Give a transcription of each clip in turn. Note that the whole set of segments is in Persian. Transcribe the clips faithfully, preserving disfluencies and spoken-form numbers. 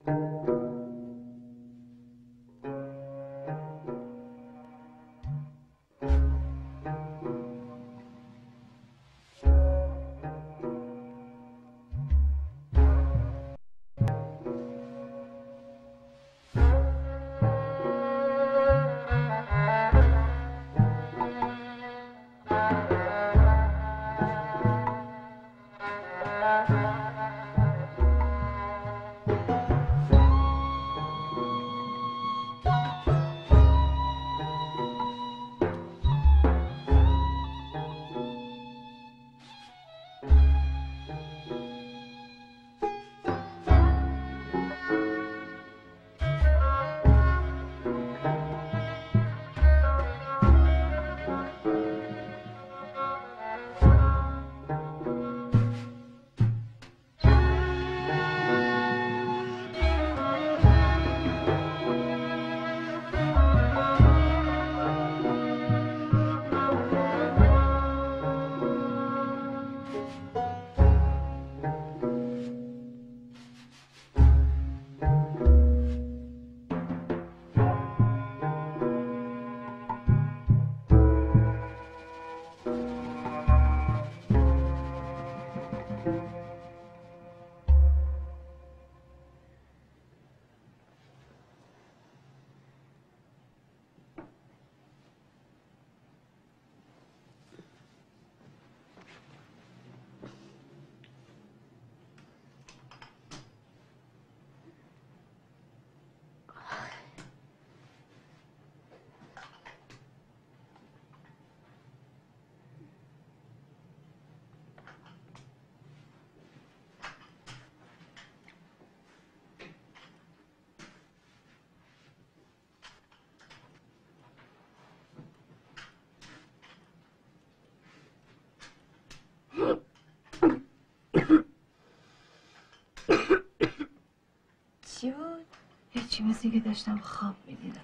چی بود؟ هیچی، مثل که داشتم خواب میدیدم.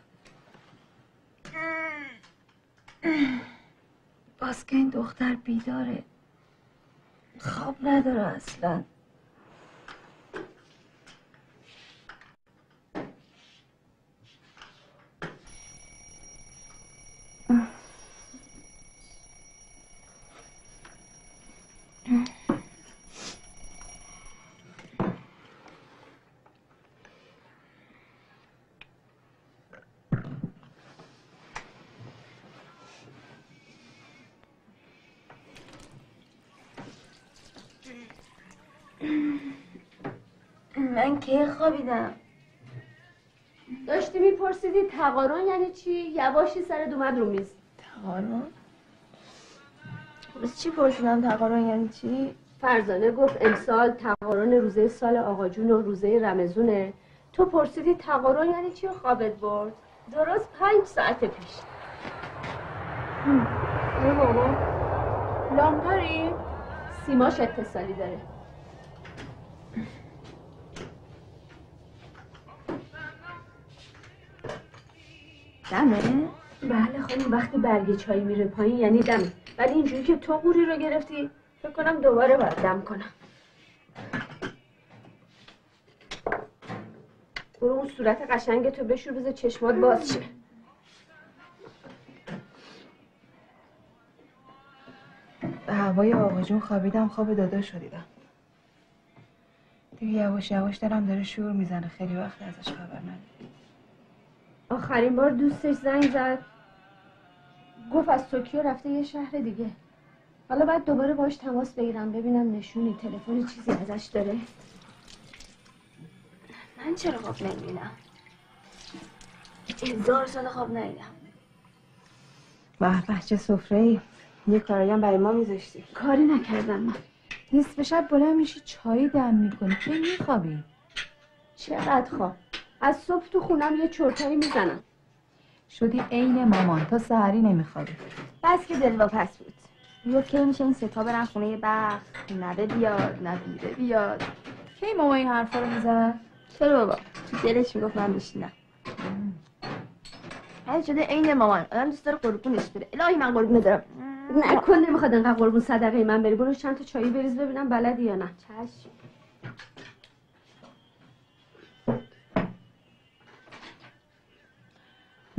باز که این دختر بیداره، خواب نداره اصلا. من که خوابیدم. داشتی میپرسیدی تقارن یعنی چی؟ یواشی سرت اومد رو میز. تقارن؟ بس چی پرسیدم تقارن یعنی چی؟ فرزانه گفت امسال تقارن روزه سال آقا جون و روزه رمضونه. تو پرسیدی تقارن یعنی چی و خوابت برد. درست پنج ساعت پیش. ای بابا لام داری؟ سیماش اتصالی داره. دمه؟ بله خانم، وقتی برگ چای میره پایین یعنی دمه، ولی اینجوری که تو قوری رو گرفتی فکر کنم دوباره باید دم کنم. برو اون صورت قشنگ تو بشور، بذار چشمات باز شه. به هوای آقا جون خوابیدم، خواب داداش رو دیدم. دیگه یواش یواش دلم داره شور میزنه، خیلی وقت ازش خبر ندارم. آخرین بار دوستش زنگ زد گفت از توکیو رفته یه شهر دیگه. حالا باید دوباره باش تماس بگیرم ببینم نشونی تلفنی چیزی ازش داره. من چرا خواب نمیدم؟ هزار سال خواب ندیدم. به به چه سفره‌ای، یه کارایی هم برای ما میذاشتی. کاری نکردم من. نصف شب بلند میشی چایی دم میکنی، کی میخوابی؟ چقدر خواب، از صبح تو خونم یه چرتایی میزنم. شدی عین مامان، تا سحری نمیخوابی. بس که دلواپس بود. میگفت کی میشه این ستا برن خونه یه بخت، نده بیاد نبیده بیاد. کی ماما این حرفا رو میزد؟ چرا بابا، تو دلش میگفت من میشینم. هر شده عین مامان، آدم دوست داره قربونش بره. الهی من قربون ندارم. نکن نمیخواد انقدر قربون صدقه من بری. برو چند تا چایی بریز ببینم بلدی یا نه. چشم.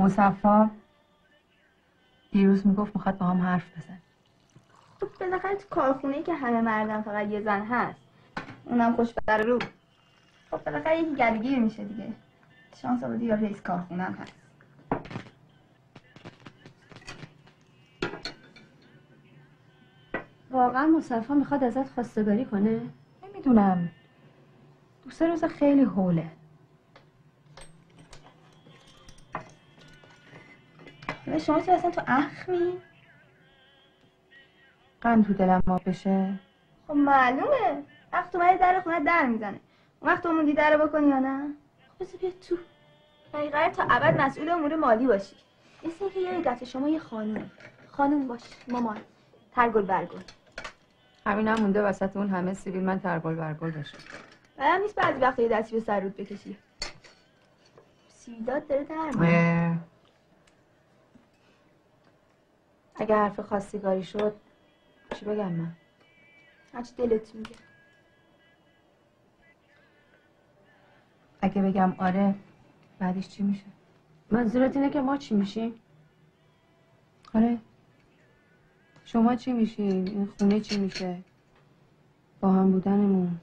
مصفا دیروز میگفت میخواد با هم حرف بزن. خب بالاخره تو کارخونه‌ای که همه مردن فقط یه زن هست، اونم خوش بر رو، خب بالاخره یکی گلگیر میشه دیگه. شانس آوردی یا رئیس کارخونه هم هست. واقعا مصطفی میخواد ازت خواستگاری کنه؟ نمیدونم، دو سه روز خیلی هوله. ولی شما چرا اصلا تو اخمی؟ قند تو دلم آب بشه. خب معلومه، وقت اومدی در خونه در میزنه. اون وقت اومدی در بکنی یا نه؟ خب بذار بیا تو. مگه قراره تا ابد مسئول امور مالی باشی؟ مثل اینکه یه دفعه شما یه خانوم خانوم باش مامان، ترگل برگل. همین هم مونده وسط اون همه سیبیل من ترگل برگل بشه. برام نیست بعضی وقتا یه دستی به سر رود بکشی. سیدات داره در میاد. اگه حرف خواستگاری شد چی بگم من؟ هرچی دلت میگه. اگه بگم آره بعدش چی میشه؟ منظورت اینه که ما چی میشیم؟ آره، شما چی میشی؟ این خونه چی میشه؟ با هم بودنمون.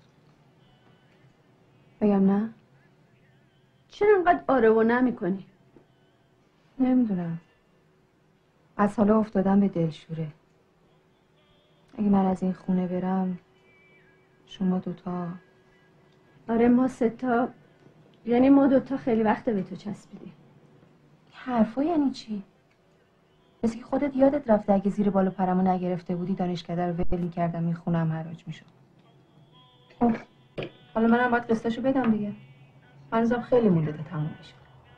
بگم نه؟ چرا انقدر آره و نه میکنی؟ نمیدونم، از حالا افتادم به دلشوره. اگه من از این خونه برم شما دوتا. آره ما ستا، یعنی ما دوتا خیلی وقت به تو چسبیدیم. حرفا یعنی چی؟ مثل که خودت یادت رفته اگه زیر بال و پرمو نگرفته بودی دانشکده رو ول کردم این خونم حراج میشد. خب حالا منم باید قسطشو بدم دیگه. هنوزم خیلی مونده تا تموم بشه.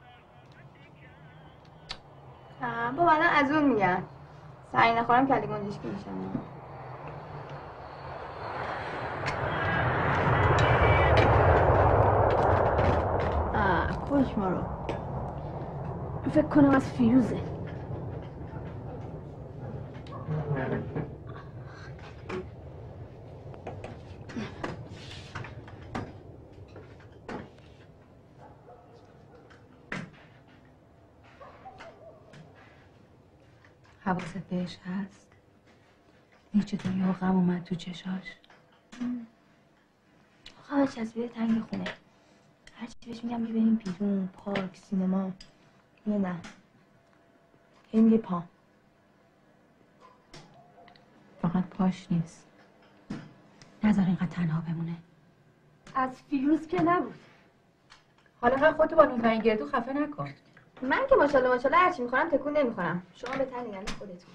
بابا الان از اون میگن سعی نخورم کلی گنجشکی میشم. آه کش ما رو. فکر کنم از فیروزه. حواست بهش هست؟ هیچ چطوری غم اومد تو چشاش؟ آخه چسبیده تنگ خونه. هرچی بهش میگم که بریم بیرون، پارک، سینما، یه نه هی میگه پا. فقط پاش نیست، نذار اینقدر تنها بمونه. از فیروز که نبود. حالا هر خودتو با نونپنیر گردو خفه نکن. من که ماشاءالله ماشاءالله هرچی میخورم تکون نمیخورم. شما به تن نگرد خودتون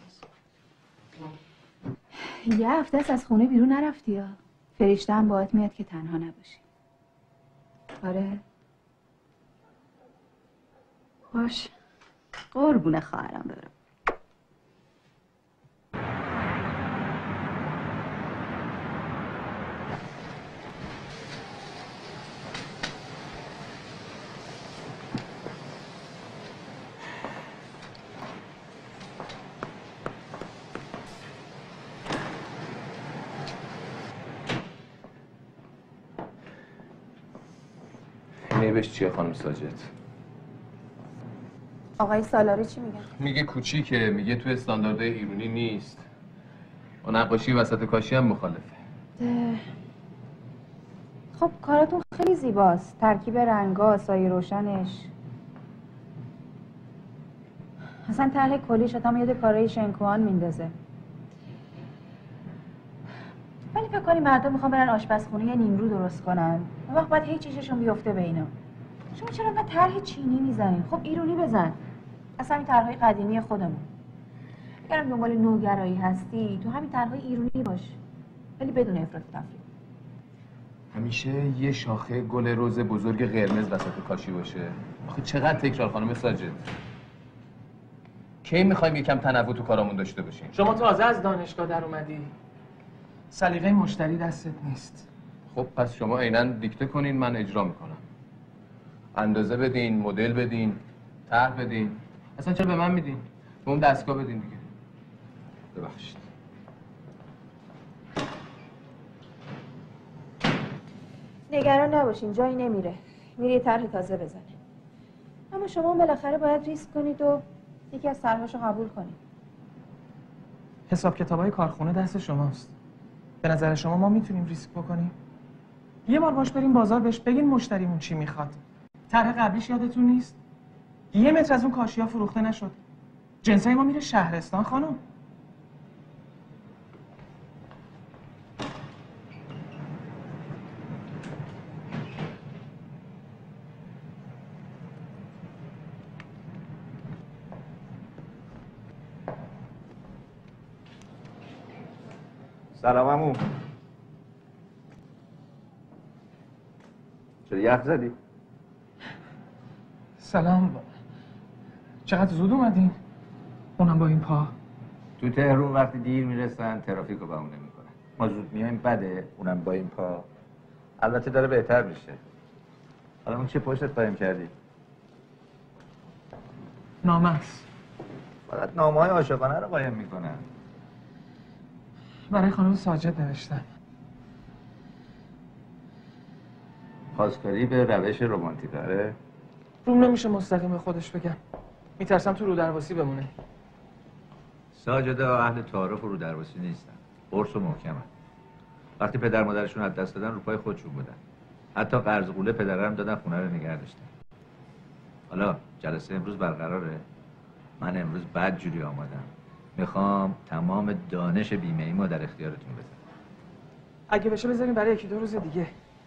باش. یه هفته است از خونه بیرون نرفتی یا؟ فرشته هم باهات میاد که تنها نباشی. آره؟ باش، قربون خواهرم برم. نیبش چیه خانم ساجد؟ آقای سالاری چی میگن؟ میگه کوچیکه، میگه تو استانداردهای ایرانی نیست. و نقاشی وسط کاشی هم مخالفه. خب کاراتون خیلی زیباست، ترکیب رنگا، سایه روشنش. اصلا طرح کلیش آدم یاد کارهای شنکوان میندازه. ولی فکر کنی مردم میخوان برن آشپزخونه یه نیمرو درست کنن، اون وقت باید هیچ چیزشون بیفته به اینا. شما چرا انقدر طرح چینی میزنین؟ خب ایرانی بزن، اصلا این طرحهای قدیمی خودمون. اگرم دنبال نوگرایی هستی تو همین طرحهای ایرانی باش، ولی بدون افراط و تفریط. همیشه یه شاخه گل رز بزرگ قرمز وسط کاشی باشه. آخه چقدر تکرار خانم ساجد؟ کی میخوایم یکم تنوع تو کارامون داشته باشیم؟ شما تازه از دانشگاه در اومدی. سلیقه مشتری دستت نیست. خب پس شما عیناً دیکته کنین، من اجرا میکنم. اندازه بدین، مدل بدین، طرح بدین. اصلا چرا به من میدین؟ به اون دستگاه بدین دیگه. ببخشید. نگران نباشین، جایی نمیره. میره یه طرح تازه بزنه. اما شما بالاخره باید ریسک کنید و یکی از طرحاشو قبول کنید. حساب کتابای کارخونه دست شماست. به نظر شما ما میتونیم ریسک بکنیم؟ یه بار باش بریم بازار بهش بگین مشتریمون چی میخواد. طرح قبلیش یادتون نیست؟ یه متر از اون کاشیا فروخته نشد. جنسای ما میره شهرستان خانم. سلام عمو. چرا یخ زدی؟ سلام. چقدر زود اومدین؟ اونم با این پا. تو تهرون وقتی دیر میرسن ترافیک رو بهونه میکنن. ما زود میایم بده، اونم با این پا. البته داره بهتر میشه. حالا اون چه پشتت قایم کردی؟ نامه است. فقط نامه های عاشقانه رو قایم میکنن. برای خانم ساجد نوشتم. خواستگاری به روش رمانتیک داره؟ روم نمیشه مستقیم به خودش بگم. میترسم تو رو درواسی بمونه. ساجده اهل تعارف و رو درواسی نیستن. قرص و محکمن. وقتی پدر مادرشون از دست دادن رو پای خودشون بودن. حتی قرض قوله پدرم دادن خونه رو نگه داشتن. حالا جلسه امروز برقراره. من امروز بد جوری آمادم. میخوام تمام دانش بیمه ایمو در اختیارتون بذارم. اگه بشه بذاریم برای یکی دو روز دیگه.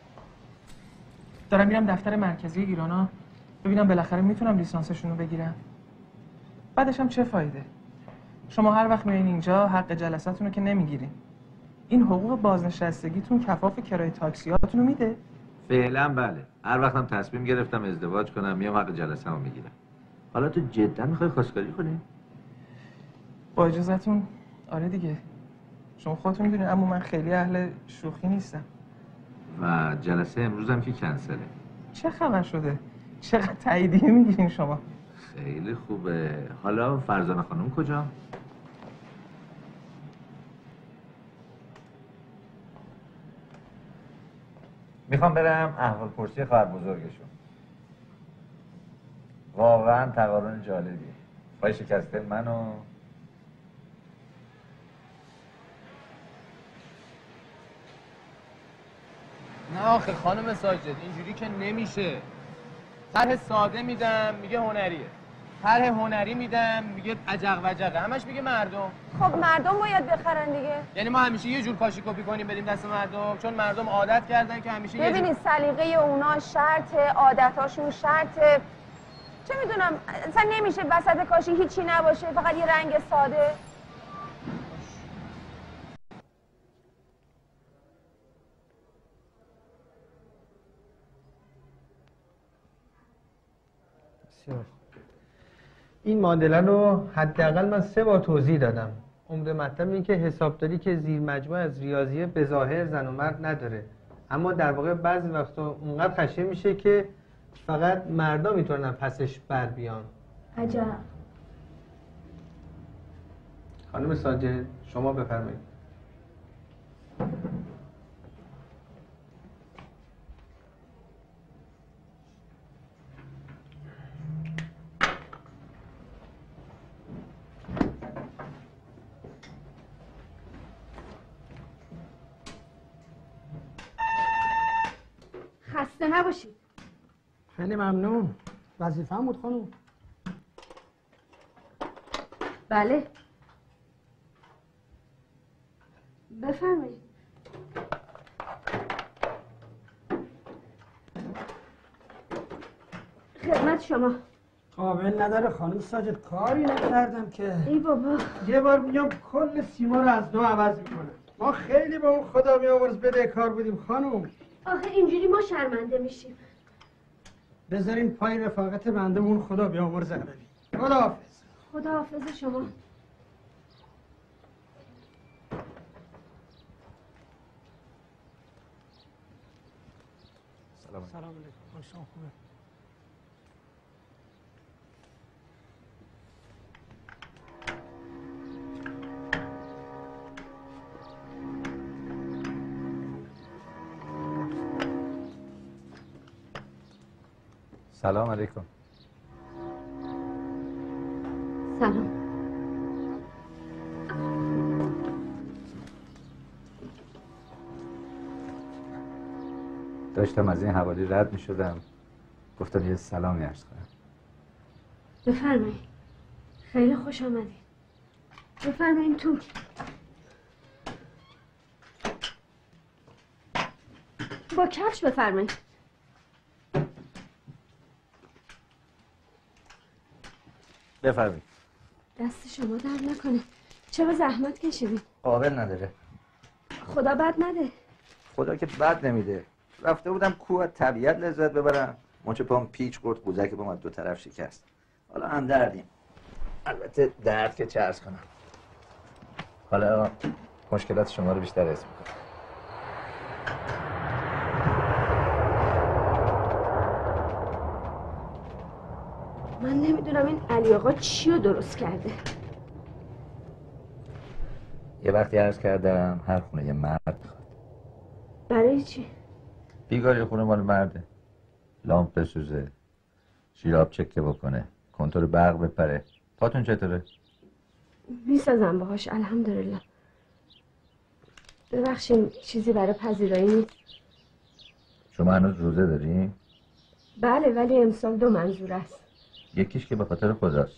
دارم میرم دفتر مرکزی ایرانا ببینم بالاخره میتونم لیسانسشون رو بگیرم. بعدش هم چه فایده؟ شما هر وقت میایین اینجا حق جلساتون رو که نمیگیرین. این حقوق بازنشستگیتون کفاف کرایه تاکسیاتون رو میده؟ فعلا بله. هر وقتم تصمیم گرفتم ازدواج کنم میام حق جلسه‌مو میگیرم. حالا تو جدا میخوای خواستگاری کنی؟ با اجازهتون آره دیگه. شما خودتون میدونید اما من خیلی اهل شوخی نیستم. و جلسه امروز هم که کنسله. چه خبر شده؟ چقدر تاییدیه میگیرین شما؟ خیلی خوبه. حالا فرزانه خانم کجا؟ میخوام برم احوال پرسی خواهر بزرگشون. واقعا تقارن جالبی. پای شکسته منو نه آخه خانم ساجد اینجوری که نمیشه. طرح ساده میدم میگه هنریه، طرح هنری میدم میگه عجق وجقه، همش میگه مردم. خب مردم باید بخرن دیگه. یعنی ما همیشه یه جور کاشی کپی کنیم بدیم دست مردم چون مردم عادت کردن که همیشه یه ببینید سلیقه اونا شرطه، عادتاشون شرطه. چه میدونم اصلا نمیشه وسط کاشی هیچی نباشه فقط یه رنگ ساده. این معادله رو حداقل من سه بار توضیح دادم. عمده مطلب این که حسابداری که زیر مجموعه از ریاضیه به ظاهر زن و مرد نداره، اما در واقع بعضی وقتا اونقدر خشن میشه که فقط مردا میتونن پسش بر بیان. عجب. خانم ساجد شما بفرمایید. خسته نباشید. خیلی ممنون. وظیفه هم بود خانم. بله. بفرمایید. خدمت شما. قابل نداره خانم ساجد، کاری نکردم که. ای بابا. یه بار میام کل سیما رو از نو عوض میکنم. ما خیلی با اون خدا بیاورز بده کار بودیم خانم. آخه اینجوری ما شرمنده میشیم. بذارین پای رفاقت بنده اون خدا بیاورز ببین. خداحافظ. خداحافظ شما. سلام. سلام علیکم. شما خوبه؟ سلام علیکم. سلام. داشتم از این حوالی رد می شدم، گفتم یه سلامی عرض کنم. بفرمایید. خیلی خوش آمدید. بفرمایید تو. با کفش بفرمایید. بفرمایید. دست شما درد نکنه. چرا زحمت کشیدی؟ قابل نداره. خدا بد نده. خدا که بد نمیده. رفته بودم کوه طبیعت لذت ببرم، مچ پام پیچ خورد، قوزک پام دو طرف شکست. حالا هم دردیم. البته درد که چه عرض کنم. حالا مشکلات شما رو بیشتر حس میکنم. من نمیدونم این علی آقا چی رو درست کرده. یه وقتی عرض کردم هر خونه یه مرد میخواد. برای چی؟ بیگاری خونه مال مرده. لامپ بسوزه، شیراب چکه بکنه، کنتور برق بپره. پاتون چطوره؟ میسازم باهاش الحمدلله. ببخشین چیزی برای پذیرایی نیست. شما هنوز روزه داری؟ بله ولی امسال دو منظور است. یکیش که به خاطر خداست.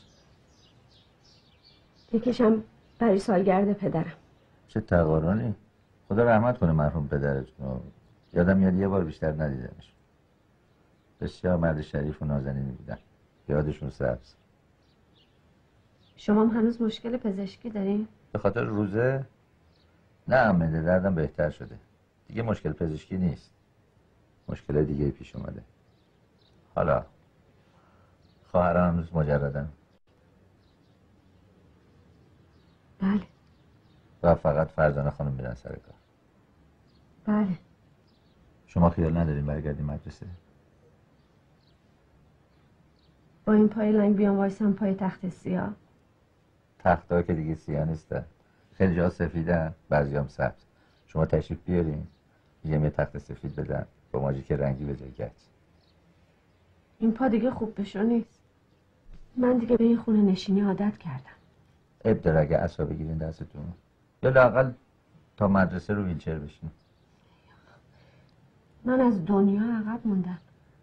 یکیش هم برای سالگرد پدرم. چه تقارنی؟ خدا رحمت کنه مرحوم پدرتون. یادم میاد یه بار بیشتر ندیدمش. بسیار مرد شریف و نازنینی بودن. یادشون سبز. شما هم هنوز مشکل پزشکی دارین؟ به خاطر روزه؟ نه معده دردم بهتر شده. دیگه مشکل پزشکی نیست. مشکل دیگه پیش اومده. حالا خواهرم هنوز مجردن. بله. و فقط فرزانه خانم میرن سر کار. بله. شما خیال ندارین برگردین مدرسه؟ با این پای لنگ بیام وایسم پای تخت سیاه. تخت‌ها که دیگه سیاه نیستن. خیلی جا سفیدن، بعضی هم سبز. شما تشریف بیارین یه یه تخت سفید بدن با ماژیک رنگی به جای گچ. این پا دیگه خوب بشو نیست. من دیگه به این خونه نشینی عادت کردم. اب داره اگه عصا بگیرین دستتون، یا لااقل تا مدرسه رو ویلچر بشین. من از دنیا عقب موندم.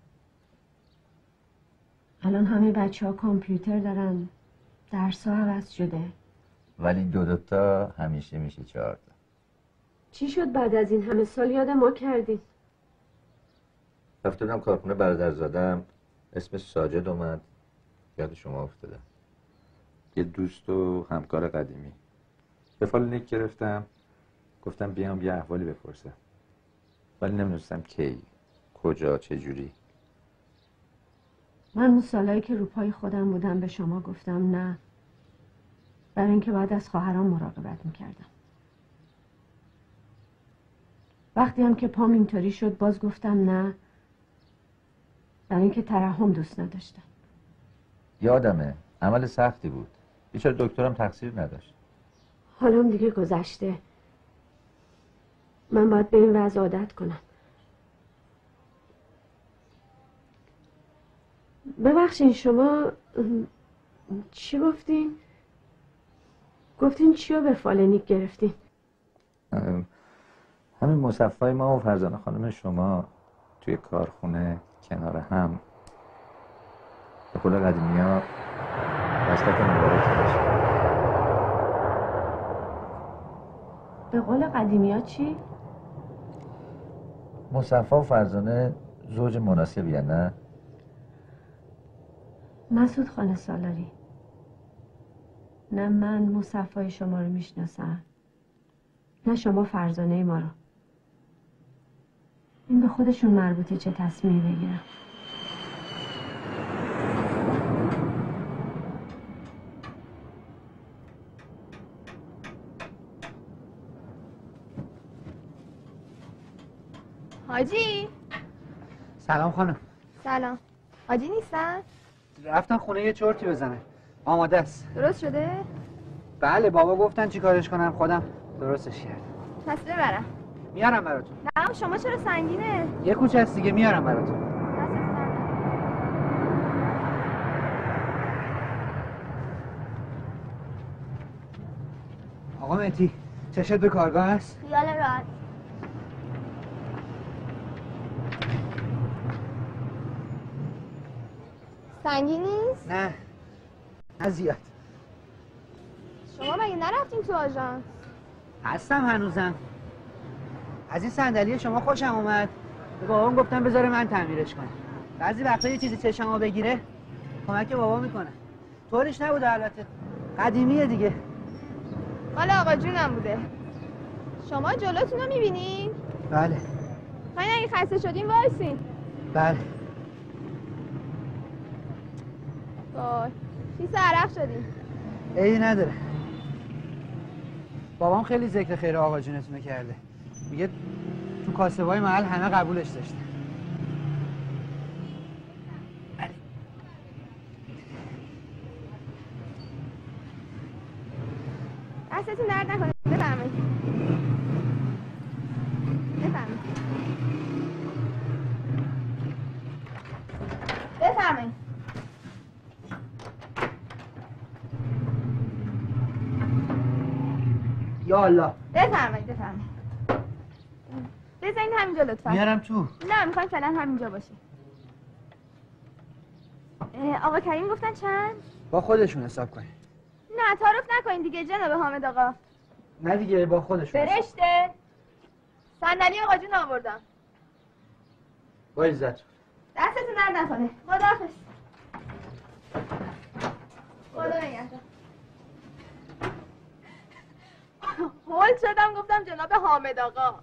الان همه بچه ها کامپیوتر دارن، درس ها عوض شده. ولی دو دوتا همیشه میشه چهار تا. چی شد بعد از این همه سال یاد ما کردین؟ رفته بودم کارخونه برادرزادم، اسم ساجد اومد، یاد شما افتادم. یه دوست و همکار قدیمی. به فال نیک گرفتم، گفتم بیام یه احوالی بپرسم. ولی نمیدونستم کی، کجا، چه جوری. من اون سالایی که رو پای خودم بودم به شما گفتم نه، برای اینکه باید از خواهرام مراقبت میکردم. وقتی هم که پام اینطوری شد باز گفتم نه، برای اینکه ترحم دوست نداشتم. یادمه عمل سختی بود، بیچاره دکترم تقصیر نداشت. حالم دیگه گذشته. من باید به این وضع عادت کنم. ببخشین شما چی گفتین؟ گفتین چی رو به فالنیک گرفتین؟ همین مصفای ما و فرزانه خانم شما توی کارخونه کنار هم به قول قدیمی ها وصلت مبارک داشت. به قول قدیمی ها چی؟ مصفا و فرزانه زوج مناسبی هن، نه؟ مسعود خانه سالاری، نه من مصفای شما رو میشناسم نه شما فرزانه ما رو. این به خودشون مربوطه چه تصمیمی بگیرم. حاجی سلام خانم. سلام. حاجی نیستن؟ رفتن خونه یه چرتی بزنه. آماده است. درست شده؟ بله بابا گفتن چی کارش کنم، خودم درستش کردم. پس ببرم. میارم براتون. نه شما چرا سنگینه؟ یه کوچه است دیگه، میارم براتون. آقا مهدی چشت به کارگاه هست؟ خیال راحت. سنگین نیست؟ نه نه زیاد. شما مگه نرفتین تو آژانس؟ هستم هنوزم. از این صندلی شما خوشم اومد. به بابام گفتم بذاره من تعمیرش کنم. بعضی وقتا یه چیزی چشمو بگیره کمک بابا میکنه. طورش نبوده البته. قدیمیه دیگه. مال آقا جونم بوده. شما جلوتون رو میبینین؟ بله. خواهین اگه خسته شدین وایسین. بله. وای خیس عرق شدین. عیبی نداره. بابام خیلی ذکر خیر آقا جونتونو کرده. میگه تو کاسبای محل همه قبولش داشتن. دستتون درد نکنه. بفرمایید. بفرمایید. بفرمایید. یا الله. بفرمایید بفرمایید. بزنید همینجا لطفا. میارم تو. نه میخوایم فعلا همینجا باشه. آقا کریم گفتن چند؟ با خودشون حساب کنی. نه تعارف نکنین دیگه جناب حامد آقا. نه دیگه با خودشون. فرشته. صندلی آقا جون آوردم. با عزت. دستتون درد نکنه. خداحافظ. خدا نگهدار. هول شدم گفتم جناب حامد آقا.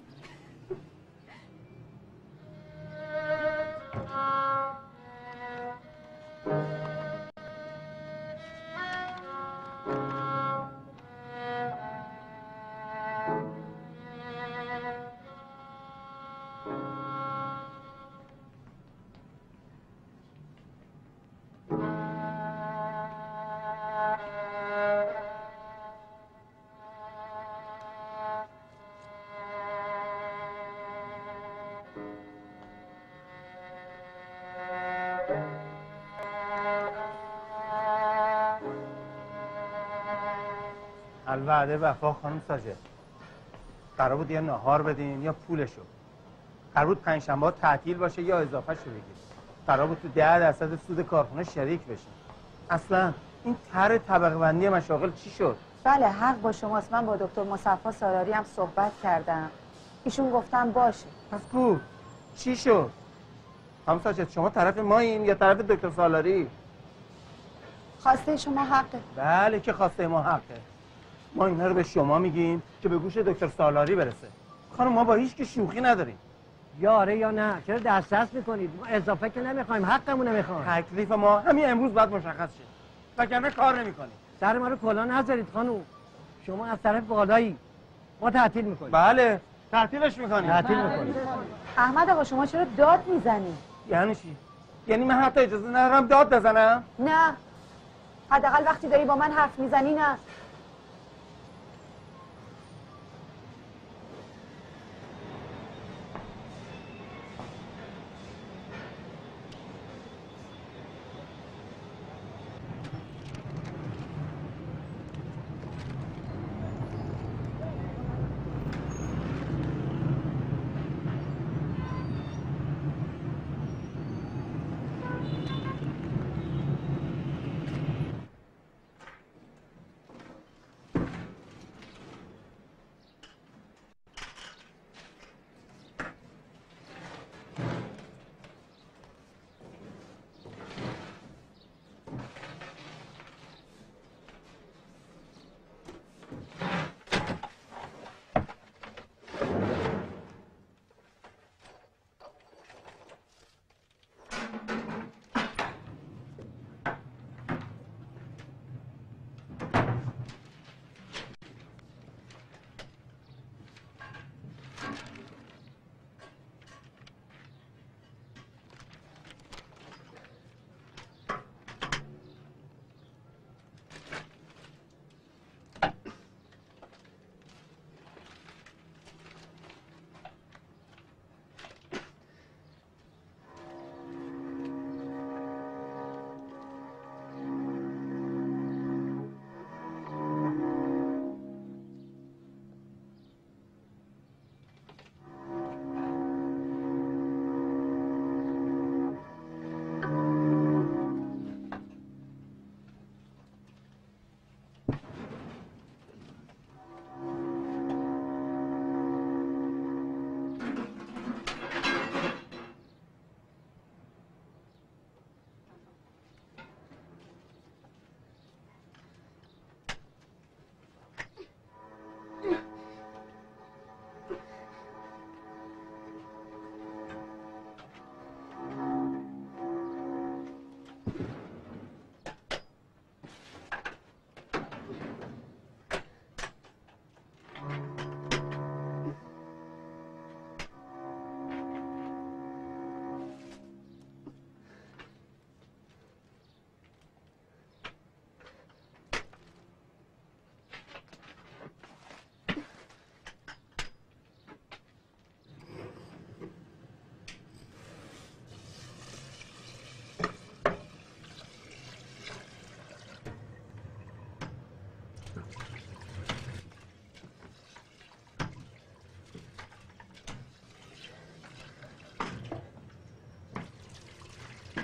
الوعده وفا خانم ساجد. قرار بود یا نهار بدین یا پولشو. قرار بود پنجشنبه تعطیل باشه یا اضافه شو بگیر. قرار بود تو ده درصد سود کارخونه شریک بشین. اصلا این طرح طبقه بندی مشاغل چی شد؟ بله حق با شماست. من با دکتر مصفا سالاری هم صحبت کردم. ایشون گفتن باشه. پس کو چی شد؟ خانم ساجد شما طرف مایین یا طرف دکتر سالاری؟ خواسته شما حقه. بله که خواسته ما حقه. ما اینا رو به شما میگیم که به گوش دکتر سالاری برسه. خانم ما با هیچ که شوخی نداریم. یا آره یا نه. چرا دست دست میکنید؟ ما اضافه که نمیخوایم، حقمون میخوایم. تکلیف ما همین امروز باید مشخص شه. وگرنه کار نمیکنیم. سر ما رو کلا نذارید خانم. شما از طرف بالایی ما تعطیل میکنیم. بله تعطیلش میکنیم. تعطیل میکنیم. احمد آقا شما چرا داد میزنی؟ یعنی چی؟ یعنی من حتی اجازه ندارم داد بزنم؟ نه حداقل وقتی داری با من حرف میزنی نه.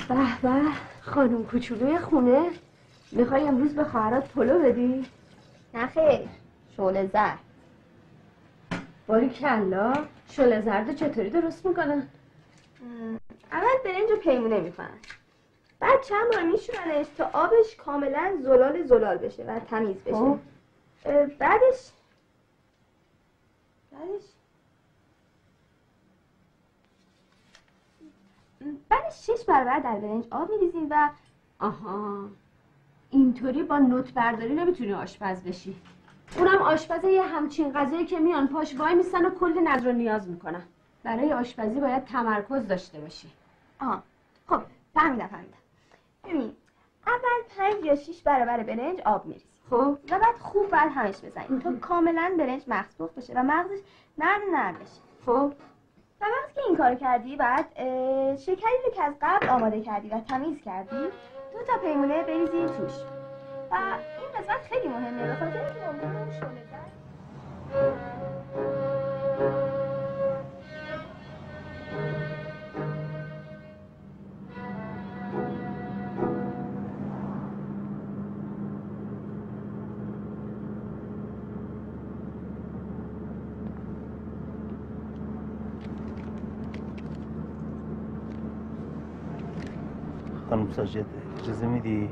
به به خانم کوچولوی خونه، میخوای امروز به خواهرات پلو بدی؟ نه خیر، شعله زرد. باری کلا، شعله زرد چطوری درست میکنن؟ اول برنج و پیمونه میکنن، بعد چند بار میشورنش تا آبش کاملا زلال زلال بشه و تمیز بشه. خب. بعدش بعدش بعدش شش برابر در برنج آب میریزیم و آها، اینطوری با نوت برداری نمیتونی آشپز بشی. اونم آشپز یه همچین غذایی که میان پاش وای میستن و کلی نظر و نیاز میکنن. برای آشپزی باید تمرکز داشته باشی. آها خب فهمیدم فهمیدم ببین، اول پنج یا شش برابر برنج آب میریزیم، خب، و بعد خوب بعد همش بزنیم تا کاملا برنج مخصوص بشه و مغزش نرم نرم بشه. خب و وقتی که این کارو کردی، بعد شکری رو که از قبل آماده کردی و تمیز کردی دو تا پیمونه بریزی توش. و این قسمت خیلی مهمه به خاطر اینکه ممکنه اون شعله زرد خانم ساجد اجازه میدی؟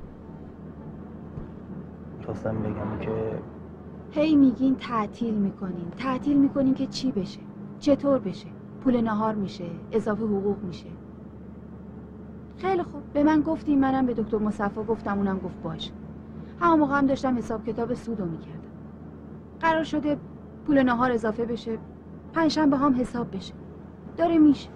میخواستم بگم که هی میگین تعطیل میکنین تعطیل میکنین که چی بشه؟ چطور بشه؟ پول نهار میشه، اضافه حقوق میشه. خیلی خوب، به من گفتیم، منم به دکتر مصفا گفتم، اونم گفت باش. همون موقع هم داشتم حساب کتاب سودو میکردم. قرار شده پول نهار اضافه بشه، پنجشنبه هم حساب بشه. داره میشه.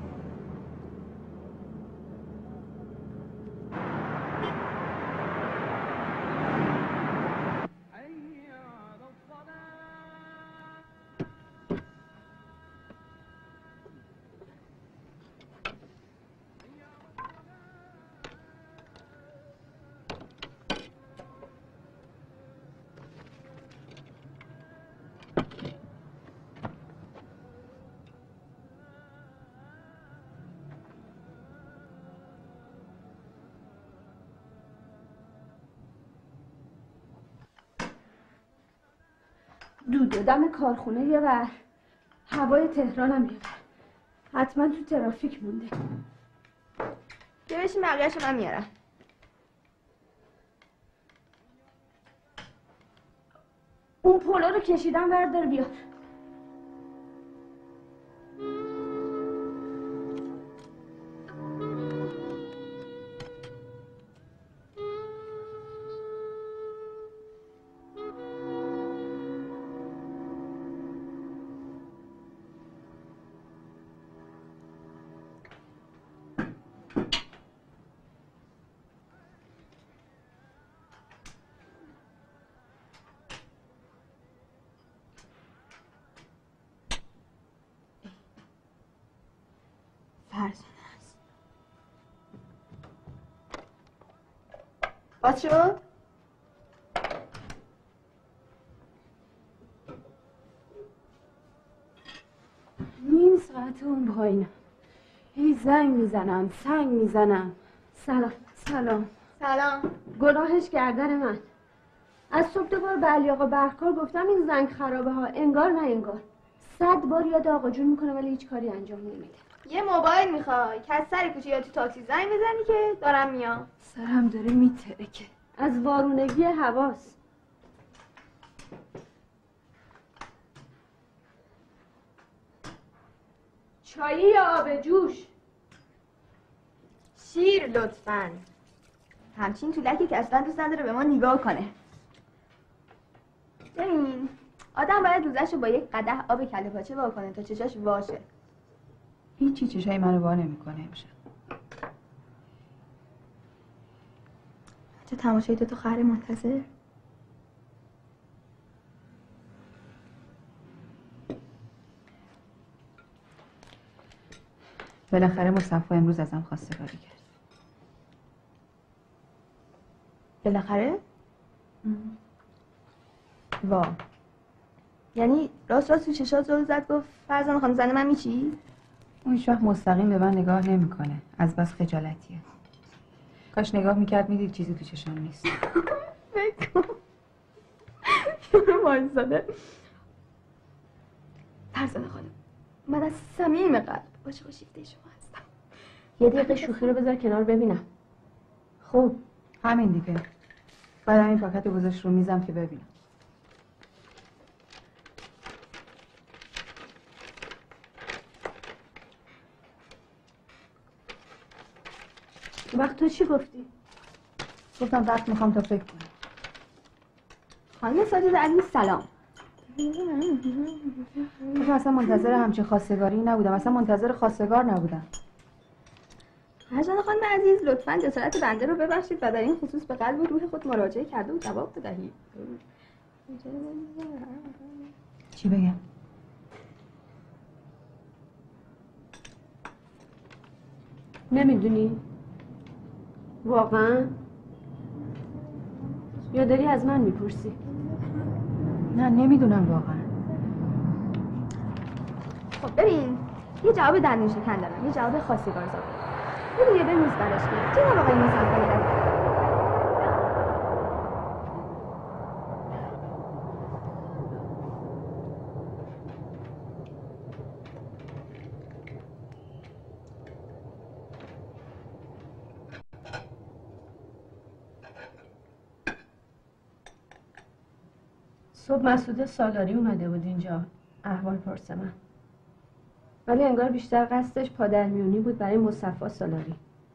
دود و دم کارخونه یه ور، هوای تهران هم یه ور، حتما تو ترافیک مونده. بیا بشین بقیه‌شو من میارم. اون پولو رو کشیدم بردار بیار. باز شد؟ نیم ساعت اون پایینم، هی زنگ میزنم سنگ میزنم. سلام سلام سلام. گناهش گردن من. از صبح دوبار به علی آقا برکار گفتم این زنگ خرابه ها، انگار نه انگار. صد بار یاد آقا جون میکنه ولی هیچ کاری انجام نمیده. یه موبایل میخوای که از سر کوچه یا تو تاکسی زنگ بزنی که دارم میام. سرم داره میترکه از وارونگی حواس. چایی یا آب جوش؟ شیر لطفاً. همچین طولکی که اصلا دوست نداره به ما نگاه کنه. ببین آدم باید روزش رو با یک قدح آب کله پاچه وا کنه تا چشاش واشه. هیچی چشای منو وا نمیکنه امشب. چه تماشای دو تا خر منتظر؟ بالاخره مصطفی امروز ازم خواستگاری کرد. بالاخره؟ وا. یعنی راست راست تو چشات زل زد گفت فرزانه خانم زن من میچی؟ اون هیچ وقت مستقیم به من نگاه نمیکنه. از بس خجالتیه. کاش نگاه میکرد میدید چیزی تو چشم نیست. بگو وایزاده. فرزانه خانم، من از صمیم قلب عاشق و شیفته شما هستم. یه دقیقه شوخی رو بذار کنار ببینم. خب همین دیگه. بعد این پاکت رو گذاشت رو میزم که ببینم. وقت تو چی گفتی؟ گفتم وقت میخوام تا فکر کنم. خانم ساجد علی سلام. من اصلا منتظر همچین خواستگاری نبودم. اصلا منتظر خواستگار نبودم. فرزانه خانم عزیز، لطفاً جسارت بنده رو ببخشید و در این خصوص به قلب و روح خود مراجعه کرده و جواب بدهید. چی بگم؟ نمیدونی؟ واقعا؟ یا داری از من میپرسی؟ نه نمیدونم واقعا. خب ببین، یه جواب دندون شکن دارم، یه جواب خواستگار زا. ببین یه بنویس براش که جناب آقای مصطفی عزیز. صبح مسعود سالاری اومده بود اینجا احوال پرسه من، ولی انگار بیشتر قصدش پادرمیونی بود برای مصطفی سالاری.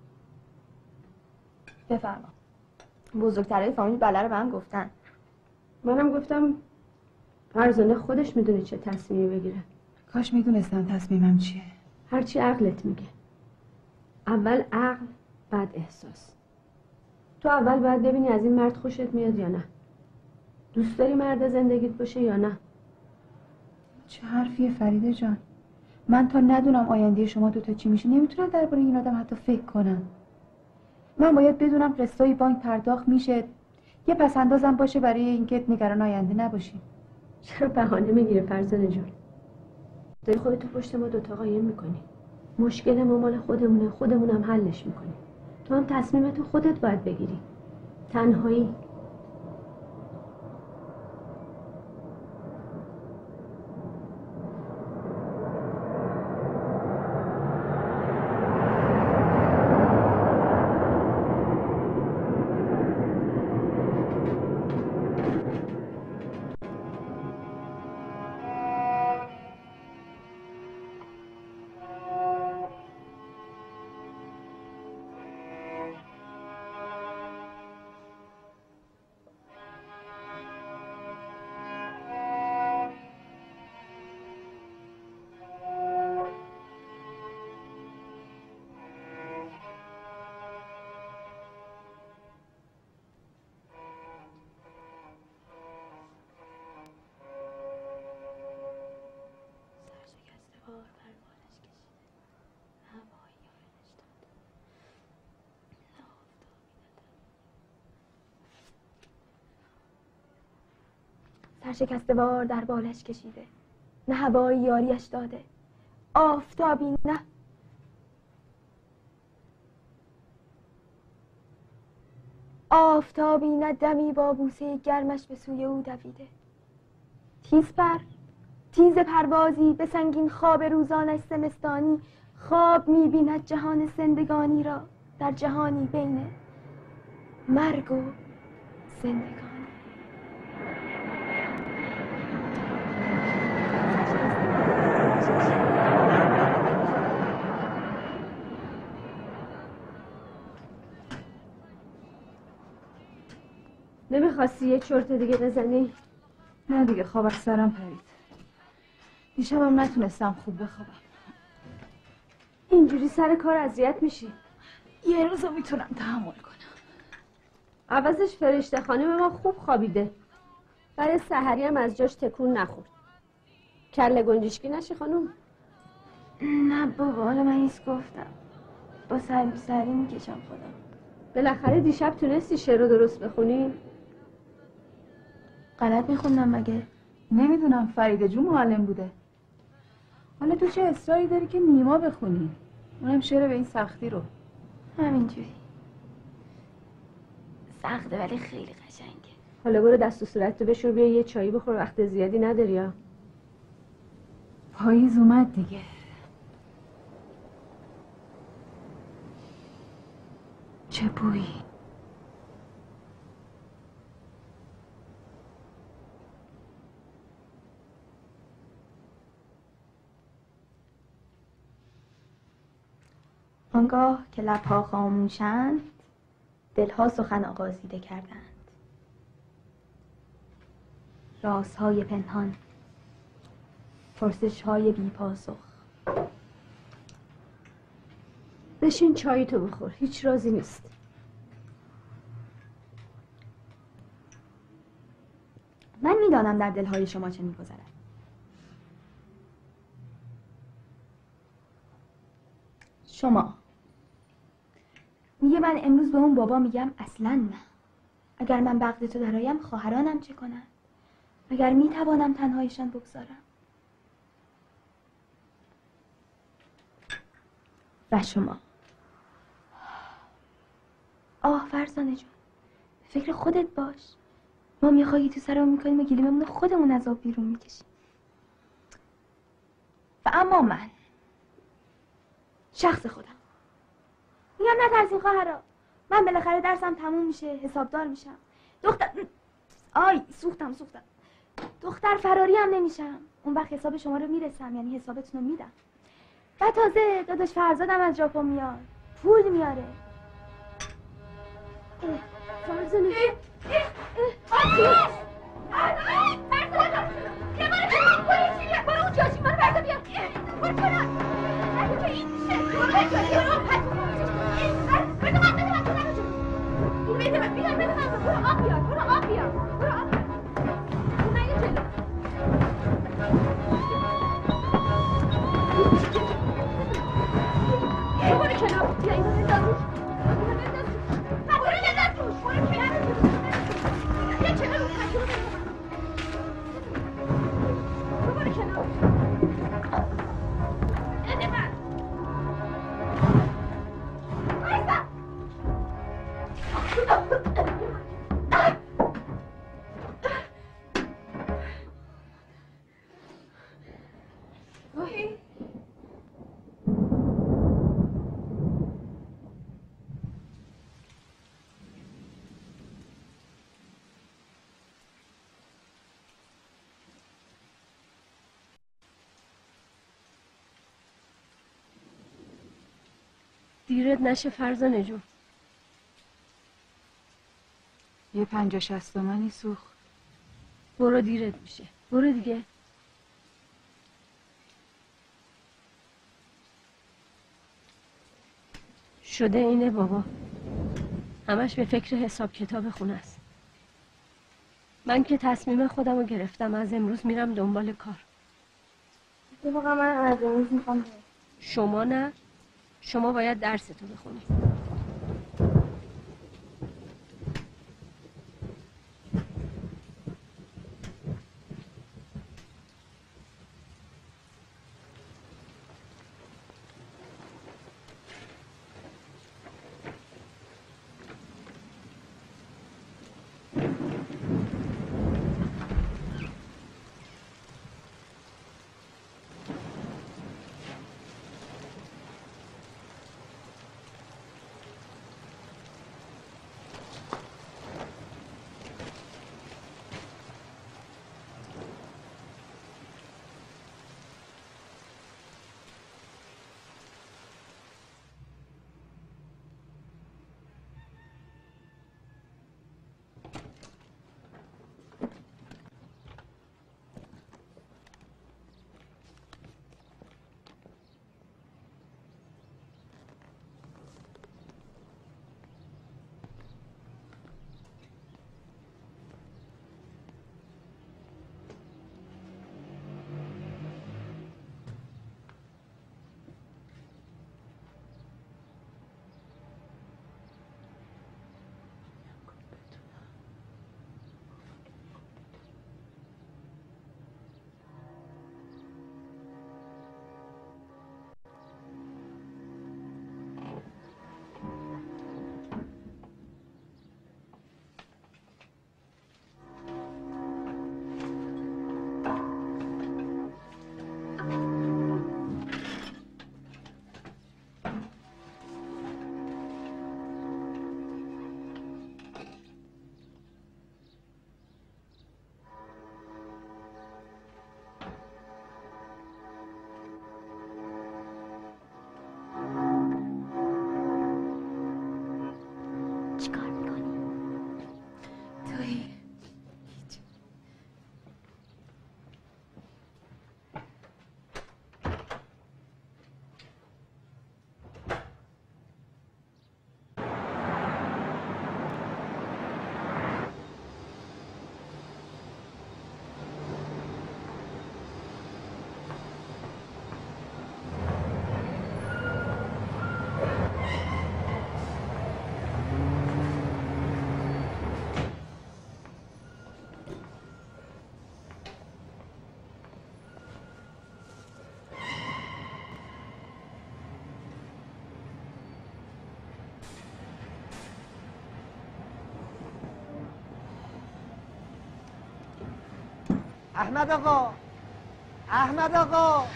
بفرما. بزرگترهای فامیل بله رو به هم گفتن. منم گفتم فرزانه خودش میدونه چه تصمیمی بگیره. کاش میدونستم تصمیمم چیه. هرچی عقلت میگه. اول عقل، بعد احساس. تو اول باید ببینی از این مرد خوشت میاد یا نه. دوست داری مرد زندگیت باشه یا نه؟ چه حرفیه فریده جان؟ من تا ندونم آینده شما دوتا چی میشه نمیتونم درباره این آدم حتی فکر کنم. من باید بدونم قسطای بانک پرداخت میشه، یه پسندازم باشه برای اینکه نگران آینده نباشی. چرا بهانه میگیره فرزانه جون؟ داری خودتو پشت ما دوتا قایم میکنی. مشکل ما مال خودمونه، خودمونم حلش میکنی. تو هم تصمیمتو خودت باید بگیری. تنهایی. سرشکسته وار در بالش کشیده، نه هوایی یاریش داده، آفتابی نه آفتابی نه دمی با بوسه گرمش به سوی او دویده. تیز پر تیز پروازی به سنگین خواب روزانش زمستانی، خواب می‌بیند جهان زندگانی را در جهانی بین مرگ و زندگانی. نمیخواستی یه چرت دیگه بزنی؟ نه دیگه خواب از سرم پرید. دیشبم نتونستم خوب بخوابم. اینجوری سر کار اذیت میشی. یه روزو میتونم تحمل کنم. عوضش فرشته خانم ما خوب خوابیده. برای سحری هم از جاش تکون نخورد. کله گنجشکی نشی خانم؟ نه بابا، حالا من ایست گفتم. با سری سری میکشم خودم. بالاخره دیشب تونستی شعر رو درست بخونی؟ غلط میخوندم مگه؟ نمیدونم، فریده جون معلم بوده. حالا تو چه اصراری داری که نیما بخونی؟ اونم شعر به این سختی رو. همینجوری سخته ولی خیلی قشنگه. حالا برو دست و صورت تو بشور بیا یه چایی بخور، وقت زیادی نداری ها. پاییز اومد دیگه. چه بویی. آنگاه که لبها خاموشند دلها سخن آغازیده کردند. رازهای پنهان، پرسش‌های بی پاسخ. بشین چایی تو بخور، هیچ رازی نیست. من میدانم در دلهای شما چه میگذرد. شما میگه من امروز به اون بابا میگم اصلا نه. اگر من به عقد تو درایم خواهرانم چه کنن؟ اگر میتوانم تنهایشان بگذارم. و شما آه فرزانه جون، فکر خودت باش. ما میخوایی تو سرمون میکنیم و گلیممون رو خودمون از آب بیرون میکشیم. و اما من شخص خودم میگم نترسین خواهرا، من بالاخره درسم تموم میشه، حسابدار میشم. دختر آی سوختم سوختم دختر فراری هم نمیشم. اون وقت حساب شما رو میرسم، یعنی حسابتون رو میدم. و تازه داداش فرزادم از ژاپن میاد، پول میاره. فرزانه دیرت نشه فرزانه جون. یه پنجاه شصت تومنی سوخت. برو دیرت میشه، برو دیگه. شده اینه بابا، همش به فکر حساب کتاب خونه است. من که تصمیم خودم رو گرفتم، از امروز میرم دنبال کار. اتفاقا من از امروز میخوام برم. شما نه، شما باید درستو بخونی. چیکار میکنی؟ توی احمد آقا، احمد آقا،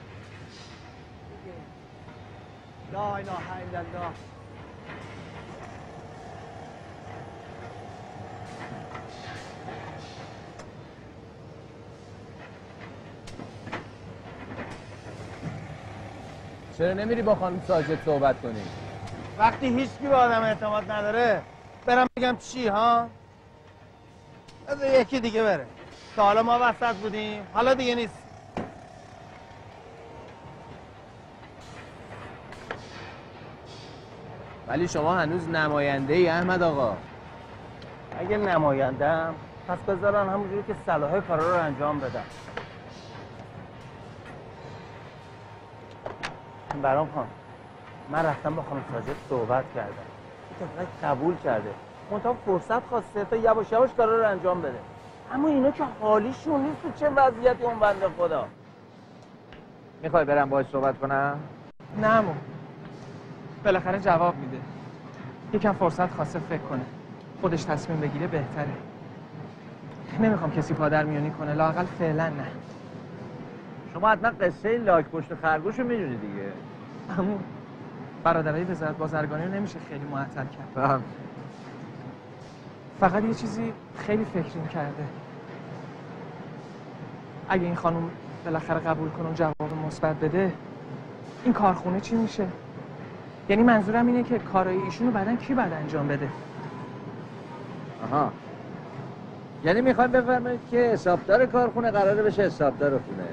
لا اله الا الله. چرا نمیری با خانم ساجد صحبت کنی؟ وقتی هیچکی به آدم اعتماد نداره برم بگم چی ها؟ بذار یکی دیگه بره. تا حالا ما وسط بودیم، حالا دیگه نیست. ولی شما هنوز نماینده ای احمد آقا. اگه نمایندم پس بذارن همونجوری که صلاح کارا رو انجام بدم. برام خان، من رفتم با خانم ساجد صحبت کردم. این طفلک قبول کرده. منتها فرصت خواسته تا یواش یواش کارا رو انجام بده. اما اینا که حالیشون نیست تو چه وضعیتی اون بنده خدا. میخوای برم باهاش صحبت کنم؟ نه عمو. بالاخره جواب میده. یکم فرصت خواسته فکر کنه. خودش تصمیم بگیره بهتره. نمیخوام کسی پادر میونی کنه، لااقل فعلا نه. شما حتما قصه لاک پشت خرگوش رو میدونی دیگه. عمو برادرای وزارت بازرگانی رو نمیشه خیلی معطل کرد. فهم. فقط یه چیزی خیلی فکریم کرده. اگه این خانم بالاخره قبول کنه و جواب مثبت بده، این کارخونه چی میشه؟ یعنی منظورم اینه که کارای ایشونو بعدن کی بعد انجام بده؟ آها. یعنی میخوایم بفرمایید که حسابدار کارخونه قراره بشه حسابدار خونه.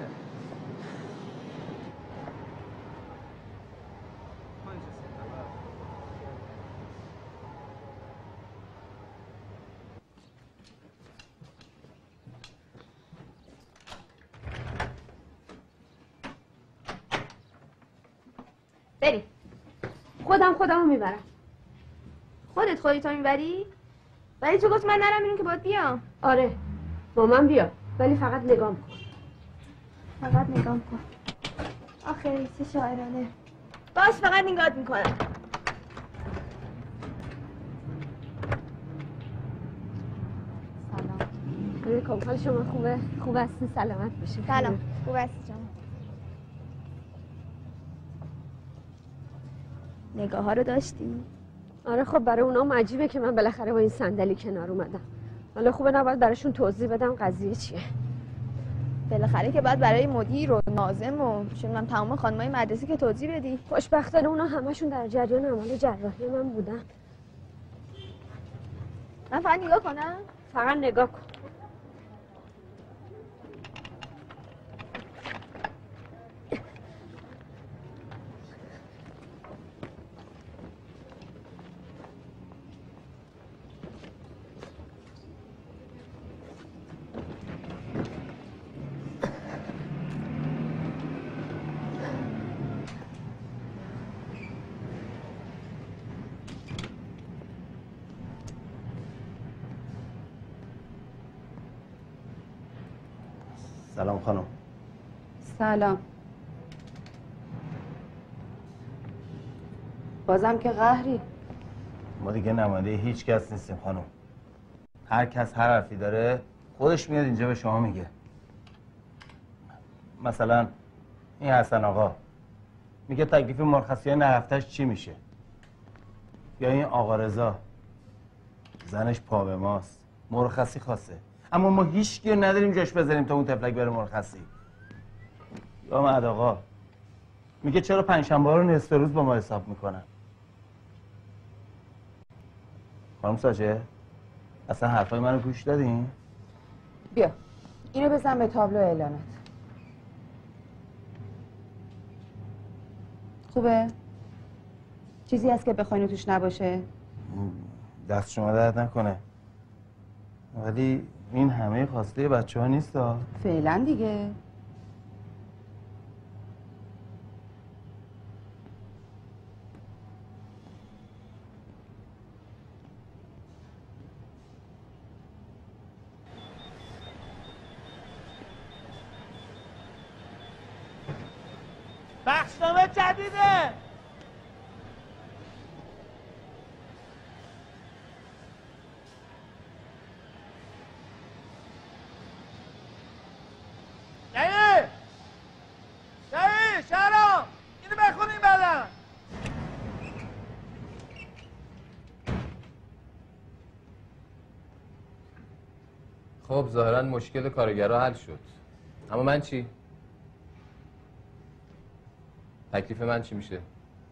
بریم. خودم خودمو میبرم. خودت خودتو میبری؟ ولی تو گفت من نرم بیرون که باید بیام. آره با من بیا، ولی فقط نگام کن. فقط نگام کن. آخه چه شاعرانه. باش فقط نگات میکنم. سلام. علیکم. حال شما خوبه؟ خوب هستی؟ سلامت باشی. سلام. خوب هستی شما؟ نگاه ها رو داشتی؟ آره خب برای اونام عجیبه که من بالاخره با این صندلی کنار اومدم. حالا خوبه نباید براشون توضیح بدم قضیه چیه. بالاخره که بعد برای مدیر و ناظم و من تمام خانمای مدرسه که توضیح بدی. خوشبختانه اونا همشون در جریان اعمال جراحی من بودن. من فقط نگاه کنم؟ فقط نگاه کن. سلام خانم. سلام. بازم که قهری. ما دیگه نماینده هیچ کس نیستیم خانم. هر کس هر حرفی داره خودش میاد اینجا به شما میگه. مثلا این حسن آقا میگه تکلیف مرخصی نرفتش چی میشه؟ یا این آقا رضا زنش پا به ماست، مرخصی خواسته، اما ما هیچ کی نداریم جاش بذاریم تا اون تفلک بره مرخصی. یا مهد آقا میگه چرا پنجشنبه رو نصف روز با ما حساب میکنن. خانم ساجه اصلا حرفای منو گوش دادین؟ بیا اینو بزن به تابلو اعلانات. خوبه؟ چیزی هست که بخواین توش نباشه؟ دست شما درد نکنه، ولی این همه خواسته بچه ها نیست ها. فعلا دیگه. بخشنامه جدیده. دایی دایی شهرام اینو بخونیم بعدم. خب ظاهرا مشکل کارگرها حل شد، اما من چی؟ تکلیف من چی میشه؟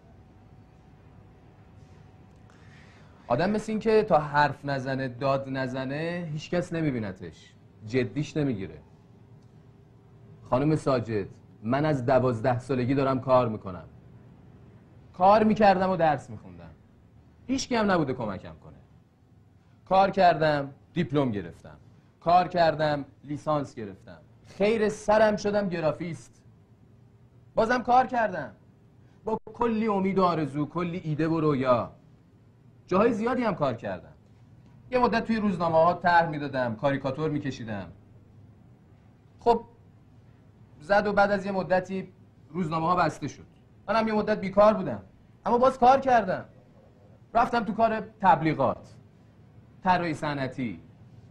آدم مثل این که تا حرف نزنه داد نزنه هیچکس نمیبینتش، جدیش نمیگیره. خانم ساجد، من از دوازده سالگی دارم کار میکنم، کار میکردم و درس میخوندم، هیچکی هم نبوده کمکم کنه. کار کردم دیپلم گرفتم، کار کردم لیسانس گرفتم، خیر سرم شدم گرافیست، بازم کار کردم با کلی امید و آرزو، کلی ایده و رویا. جاهای زیادی هم کار کردم، یه مدت توی روزنامه ها طرح میدادم، کاریکاتور میکشیدم. خب زد و بعد از یه مدتی روزنامه ها بسته شد، منم یه مدت بیکار بودم، اما باز کار کردم. رفتم تو کار تبلیغات، طراحی صنعتی.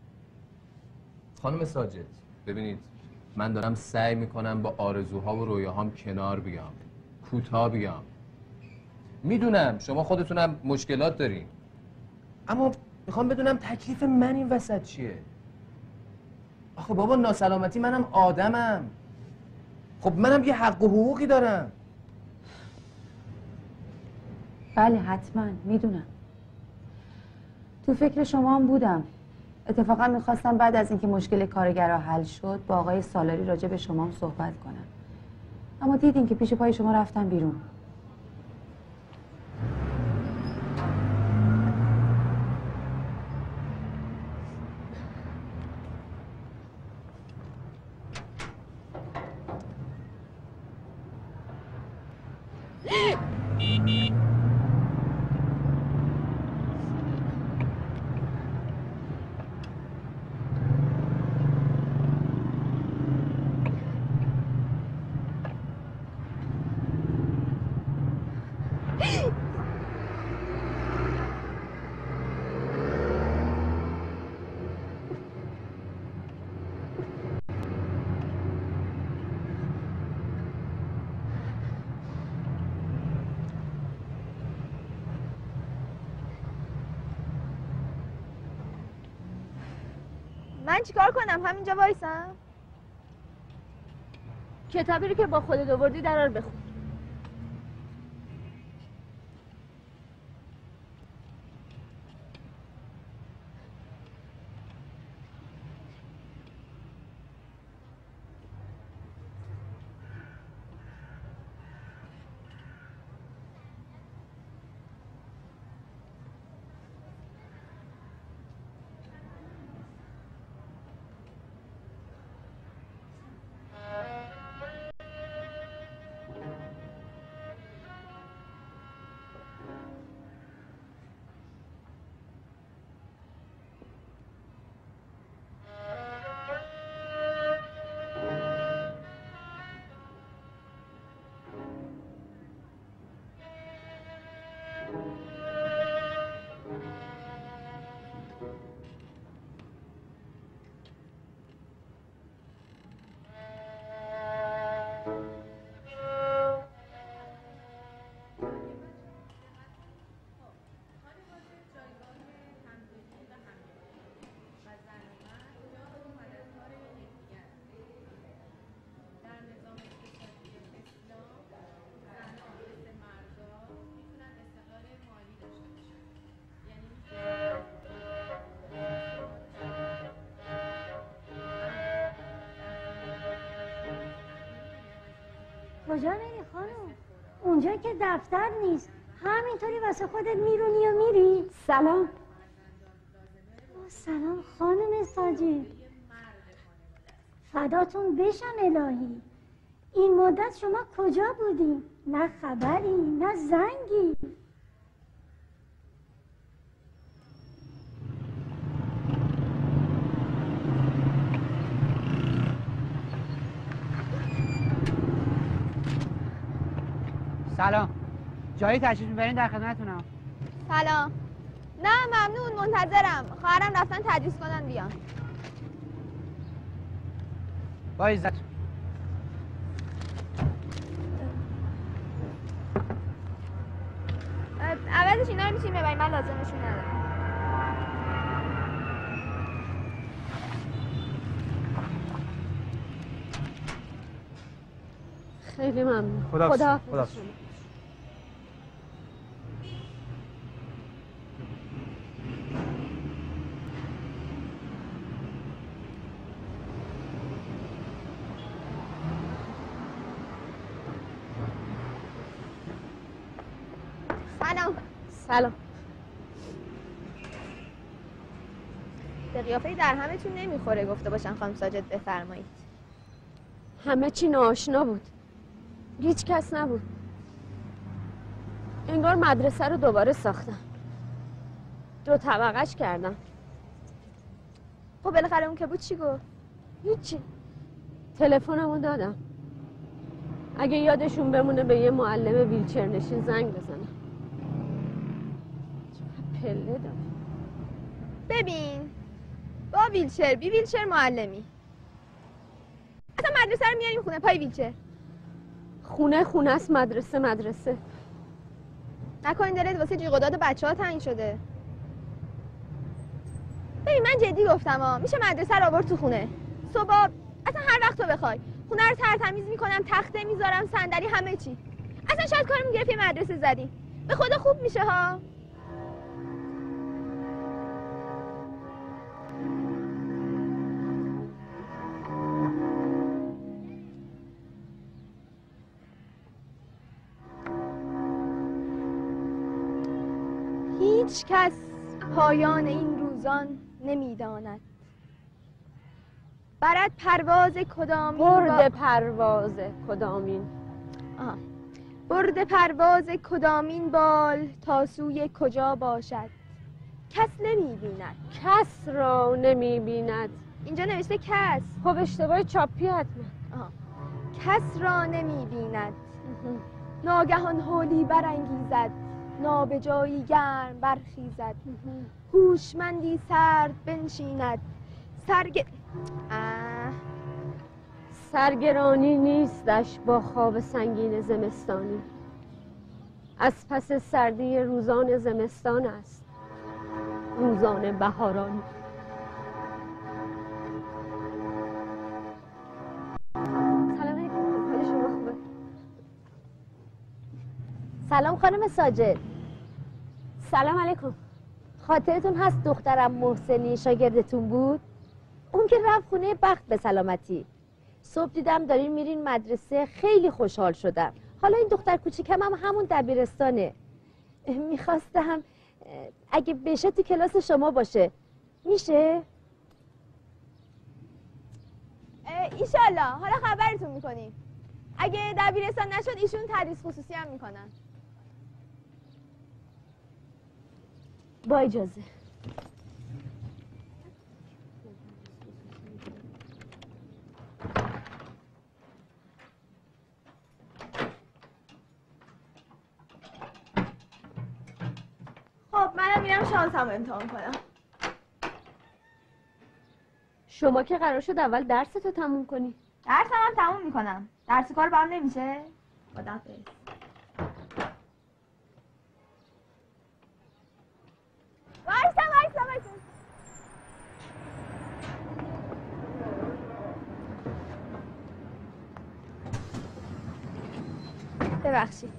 خانم ساجد ببینید، من دارم سعی میکنم با آرزوها و رویاهام کنار بیام، کوتاه بیام. میدونم شما خودتونم مشکلات دارین، اما میخوام بدونم تکلیف من این وسط چیه. آخه بابا ناسلامتی، منم آدمم، خب منم یه حق و حقوقی دارم. بله حتما میدونم، تو فکر شما هم بودم. اتفاقا میخواستم بعد از اینکه مشکل کارگرها حل شد با آقای سالاری راجع به شما هم صحبت کنم، اما دیدین که پیش پای شما رفتم بیرون. من چیکار کنم؟ همینجا وایسم؟ کتابی رو که با خودت آوردی درار بخون. کجا میری خانم؟ اونجا که دفتر نیست، همینطوری واسه خودت میرونی و میری؟ سلام. سلام خانم ساجد، فداتون بشم الهی. این مدت شما کجا بودین؟ نه خبری نه زنگی. سلام، جایی تشریف میبرین در خدمتتونم. سلام. نه ممنون، منتظرم. خواهرم رفتن تدریس کنن بیان. با عزت. عوضش اینا رو میتونیم ببریم، من لازمشون ندارم. خیلی ممنون. خدا خدا خدا سلام. سلام. به قیافه در همه‌تون نمیخوره گفته باشن خانم ساجد بفرمایید. همه چی ناآشنا بود. هیچ کس نبود. انگار مدرسه رو دوباره ساختم. دو طبقه‌اش کردم. خب بالاخره اون که بود چی گفت؟ هیچی. تلفنمو دادم. اگه یادشون بمونه به یه معلم ویلچر نشین زنگ بزنم. چقدر پله داره. ببین با ویلچر بی ویلچر معلمی. اصلا مدرسه رو میاریم خونه پای ویلچر. خونه خونه است، مدرسه مدرسه. نکنین دلت واسه جیغ و داد بچه ها تنگ شده. ببین من جدی گفتم ها، میشه مدرسه رو آورد تو خونه. صبح اصلا هر وقت تو بخوای خونه رو ترتمیز میکنم، تخته میذارم، صندلی، همه چی. اصلا شاید کارمون گرفت یه مدرسه زدیم. به خدا خوب میشه ها. هیچ کس پایان این روزان نمیداند. برد پرواز کدامین برد پرواز کدامین آها. برد پرواز کدامین بال تا سوی کجا باشد. کس نمیبیند. کس را نمیبیند. اینجا نوشته کس. خب اشتباه چاپی حتما. آها. کس را نمیبیند. ناگهان هولی برانگیزد، نابجایی گرم برخیزد. هوشمندی سرد بنشیند، سرگ اه. سرگرانی نیستش با خواب سنگین زمستانی. از پس سردی روزان زمستان است روزان بهارانی. سلام علیکم. حال شما خوبه؟ سلام خانم ساجد. سلام علیکم. خاطرتون هست دخترم محسنی شاگردتون بود؟ اون که رفت خونه بخت به سلامتی. صبح دیدم دارین میرین مدرسه، خیلی خوشحال شدم. حالا این دختر کوچیکم هم همون دبیرستانه. میخواستم اگه بشه تو کلاس شما باشه. میشه؟ ایشالله. حالا خبرتون میکنیم. اگه دبیرستان نشد ایشون تدریس خصوصی هم میکنن. با اجازه. خب منم میرم شانسمو امتحان کنم. شما که قرار شد اول درستو تموم کنی. درسم هم تموم میکنم. درس کار با هم نمیشه؟ خداحافظ. وایسا وایسا وایسا. ببخشید.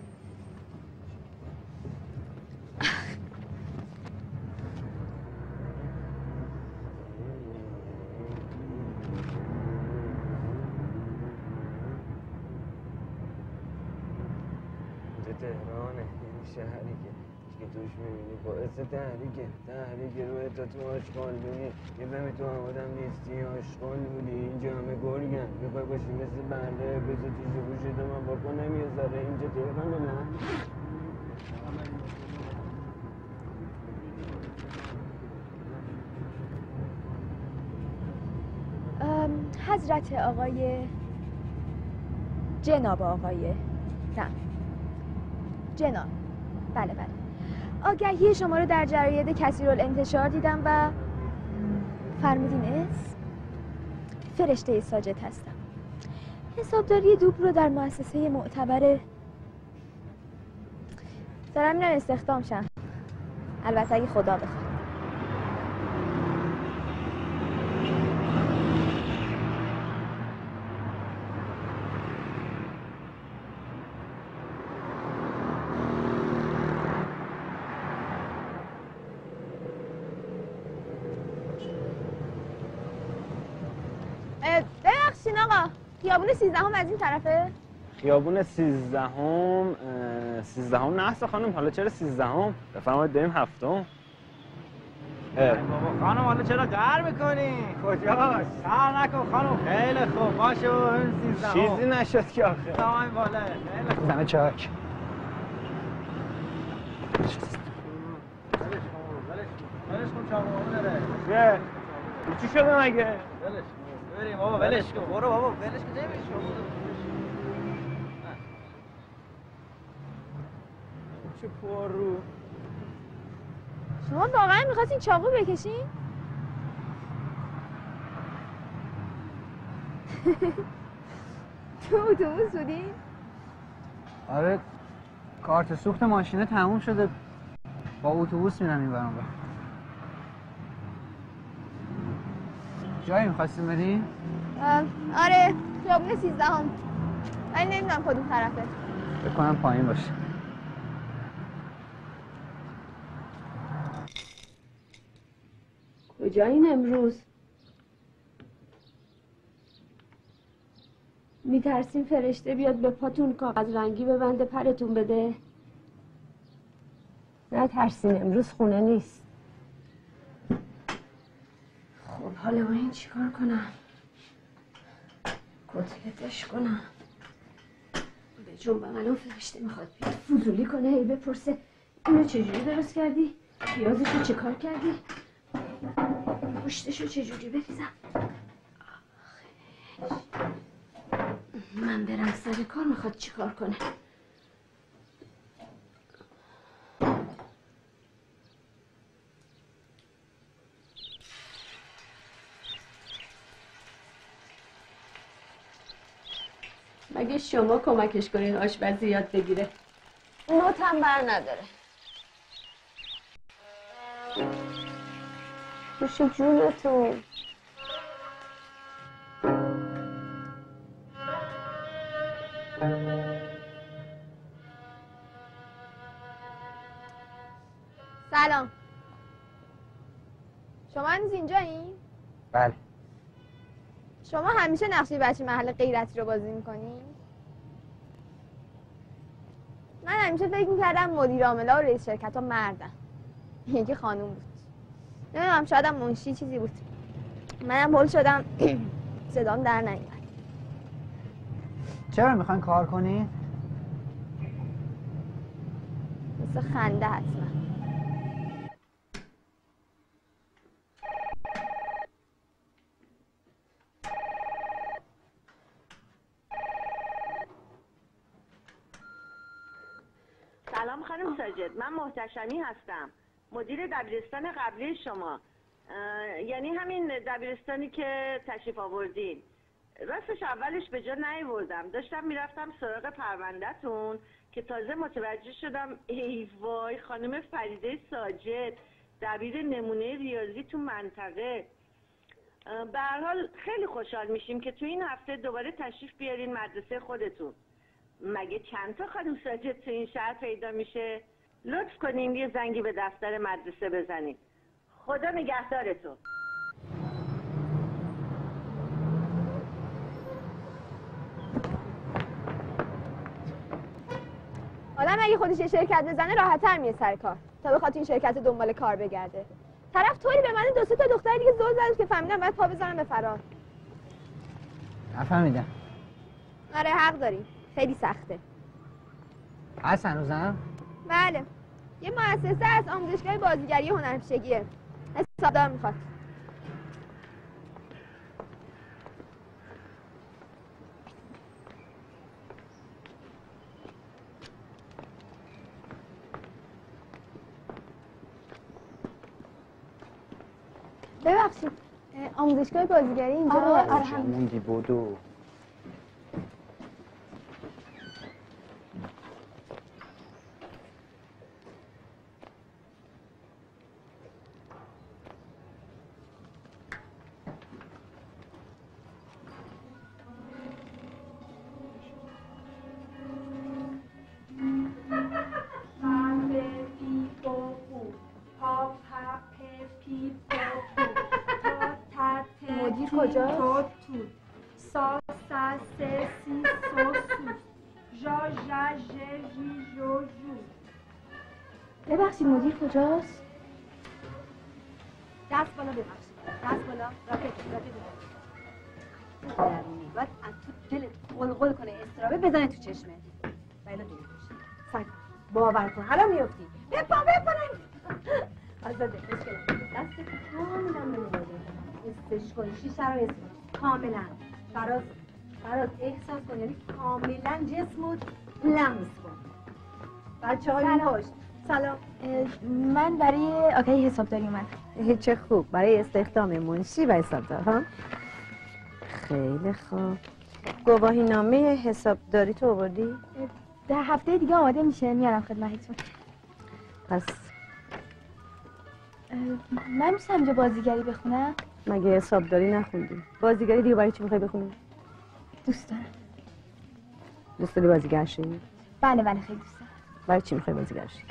تهرانه، یعنی شهری که که توش میبینی باعث تحریکه تحریکه روی تا تو آشغال بینی یه بمی تو هم آدم نیستی آشغال بودی اینجا همه گرگن میخوای باشی مثل بنده بذار تو شبوشت من بکنم یه ذره اینجا تهران من حضرت آقای جناب آقای نه جناب بله بله آگهی شما رو در جراید کثیرالانتشار دیدم و فرمودین اسم فرشته ساجد هستم. حسابداری دوب رو در مؤسسه معتبر دارم میرم استخدام شم، البته اگه خدا بخواد. ببخشین آقا، خیابون سیزدهم از این طرفه؟ خیابون سیزدهم سیزدهم نحس خانم، حالا چرا سیزدهم؟ بفرمایید بریم هفتم. بابا خانم حالا چرا قهر میکنی؟ کجاست؟ قهر نکن خانم، خیلی خوب باشه بریم سیزدهم. چیزی نشد که آخه. تمام بالا خیلی خوب. زمه چاک. ولش کن چاقو داره. چیه؟ چی شده مگه؟ ولش کن. بریم بابا ولش کن. برو بابا ولش کن نمیشه. چه پارو. شما واقعا می‌خواستین چاقو بکشین؟ تو اتوبوس بودین؟ آره کارت سوخت ماشینه تموم شده، با اتوبوس میرم این برام. جایی می‌خواستیم بریم؟ آره خیابون سیزدهم، ولی نمیدونم کدوم طرفه. فکر کنم پایین باشه. کجایین امروز؟ میترسیم فرشته بیاد به پاتون کاغذ رنگی ببنده پرتون بده؟ نه ترسین، امروز خونه نیست. خب حالا با این چیکار کنم؟ کتلتش کنم؟ به جنبم الان فرشته میخواد بیاد فضولی کنه، هی بپرسه اینو چجوری درست کردی؟ پیازشو چه کار کردی؟ پشتشو چجوری بریزم؟ من برم سر کار، میخواد چی کار کنه؟ مگه شما کمکش کنین آشپزی یاد بگیره؟ نوت هم بر نداره. خوش جونتون. سلام، شما هنوز اینجایین؟ بله. شما همیشه نقشه بچه محل غیرتی رو بازی میکنین؟ من همیشه فکر میکردم مدیر عامل‌ها و رئیس شرکت ها مردن، یکی خانوم بود. نمیدونم شاید هم منشی چیزی بود. منم هول شدم صدام در نیومد. چرا میخواین کار کنی؟ مثل خنده حتما. سلام خانم ساجد، من محتشمی هستم، مدیر دبیرستان قبلی شما، یعنی همین دبیرستانی که تشریف آوردین. راستش اولش به جا نیاوردم، داشتم میرفتم سراغ پروندهتون که تازه متوجه شدم ای وای خانم فریده ساجد دبیر نمونه ریاضی تو منطقه. به هر حال خیلی خوشحال میشیم که تو این هفته دوباره تشریف بیارین مدرسه خودتون. مگه چند تا خانم ساجد تو این شهر پیدا میشه؟ لطف کنین یه زنگی به دفتر مدرسه بزنین. خدا نگهدارتون. آدم اگه خودش یه شرکت بزنه راحت‌تر میره سر کار تا بخواد این شرکت دنبال کار بگرده. طرف طوری به من دو سه تا دختر دیگه زل زد که فهمیدم باید پا بزنم به فرار. نفهمیدم. آره حق داری. خیلی سخته. هست هنوزم؟ بله. یه مؤسسه از آموزشگاه بازیگری هنرپیشگیه. حسابدار میخواد. ببخشید آموزشگاه بازیگری اینجا؟ آره آره هم موندی بودو. مدیر کجاست؟ تو تو سا سا سه سی سو سو ژا ژا ژ ژی ژو ژو. ببخشید مدیر کجاست؟ دست بالا ببخشید. دست بالا. راکت راکت درونی باید از تو دلت قلقل کنه استرابه بزنه تو چشمت. باید دور بشه. سگ باور کن حالا میافتی. بپا بپا آزاده مشکل دست کاملا نمیده. استش کن شیشه رو اسم کاملا فراز فراز احساس کن یعنی کاملا جسمت لمس کن. بچه های پشت سلام. من برای آقای حسابداری اومدم. چه خوب برای استخدام منشی و حسابدار ها. خیلی خوب. گواهی نامه حسابداری تو آوردی؟ در هفته دیگه آماده میشه میارم خدمتتون. پس من میتونم اینجا بازیگری بخونم؟ مگه حسابداری نخوندی؟ بازیگری دیگه برای چی میخوای بخونی؟ دوست دارم. دوست داری بازیگر شی؟ بله بله خیلی دوست دارم. برای چی میخوای بازیگر شی؟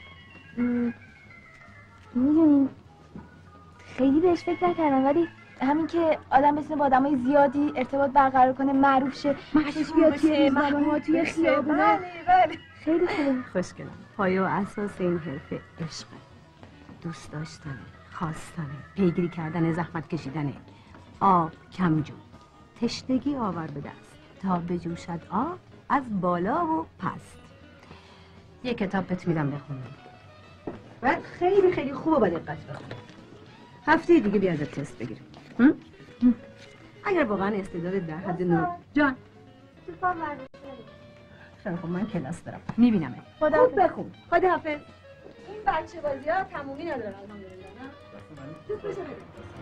میدونین خیلی بهش فکر نکردم ولی همین که آدم بتونه با آدمای زیادی ارتباط برقرار کنه معروف شه مشهور بیاد توی روزنامه‌ها توی خیابونا بله بله خیلی خوبه. خوشگلم. پایه و اساس این حرفه عشقه. دوست داشتنه، خواستنه، پیگیری کردن، زحمت کشیدنه. آب کم جو، تشنگی آور به دست تا بجوشد آب از بالا و پست. یه کتاب بهت میدم بخونی. باید خیلی خیلی خوب با دقت بخونی. هفته دیگه بیا ازت تست بگیریم. اگر واقعا استعداد در حد نور جان. خیلی خوب من کلاس دارم. میبینم. خوب بخون. خدا حافظ. این بچه بازی ها تمومی ندارن الحمدلله نه؟ دوست بشه بده.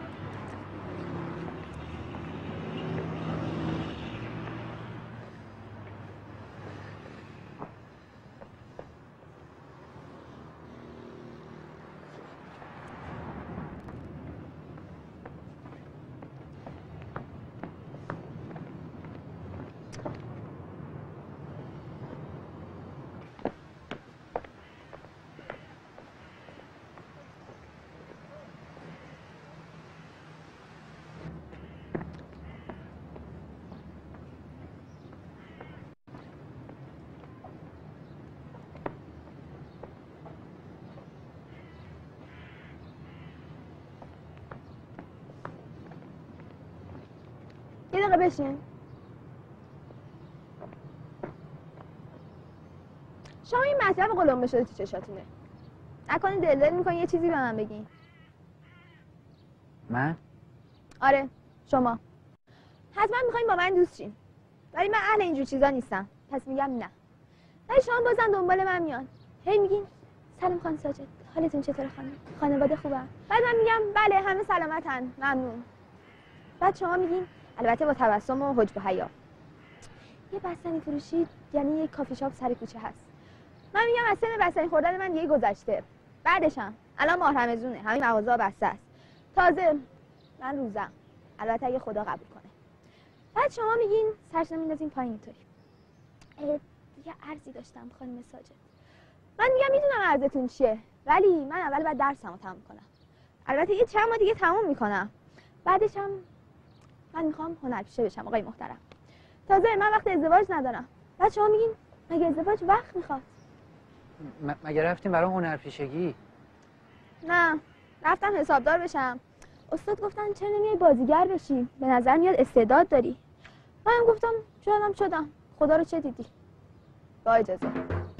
یه دقیقه بشین. شما این مطلب قلمبه شده تو چشاتونه. نکنه دل دل میکنی یه چیزی به من بگین. من؟ آره شما حتما میخواین با من دوست شین ولی من اهل اینجور چیزا نیستم پس میگم نه. ولی شما بازم دنبال من میان هی میگین سلام خانم ساجد حالتون چطوره خانم؟ خانواده خوبه؟ بعد من میگم بله همه سلامتن ممنون. بعد شما میگین البته با تبسم و حجب و حیا یه بستنی فروشی یعنی یه کافی شاپ سر کوچه هست. من میگم از سن بستنی خوردن من دیگه گذشته. بعدشم الان ماه رمضونه همین مغازه‌ها بسته است. تازه من روزم البته اگه خدا قبول کنه. بعد شما میگین سرشو میندازین پایین اینطوری. دیگه عرضی داشتم خانم ساجد. من میگم میدونم عرضتون چیه ولی من اول باید درسمو تموم کنم. البته یه چند ماه دیگه تموم میکنم. بعدش هم من میخوام هنرپیشه بشم آقای محترم. تازه من وقت ازدواج ندارم. بعد شما میگین مگه ازدواج وقت میخواد؟ م- مگه رفتیم برای هنرپیشگی؟ نه رفتم حسابدار بشم. استاد گفتن چرا نمیای بازیگر بشی؟ به نظر میاد استعداد داری. منم گفتم شدم شدم. خدا رو چه دیدی؟ با اجازه.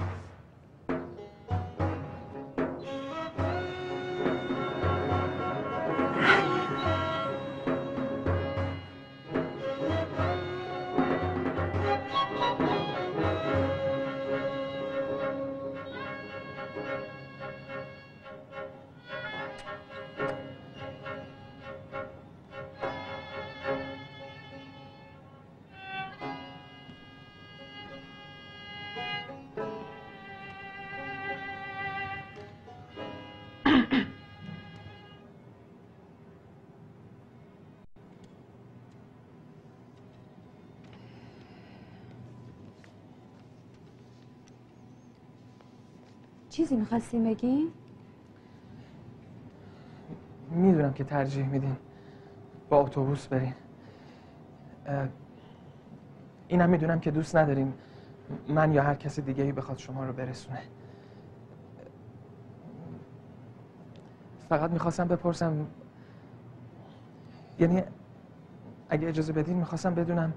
چیزی میخواستیم بگی؟ میدونم که ترجیح میدین با اتوبوس برین. اینم میدونم که دوست ندارین من یا هر کسی دیگه‌ای بخواد شما رو برسونه. فقط میخواستم بپرسم، یعنی اگه اجازه بدین میخواستم بدونم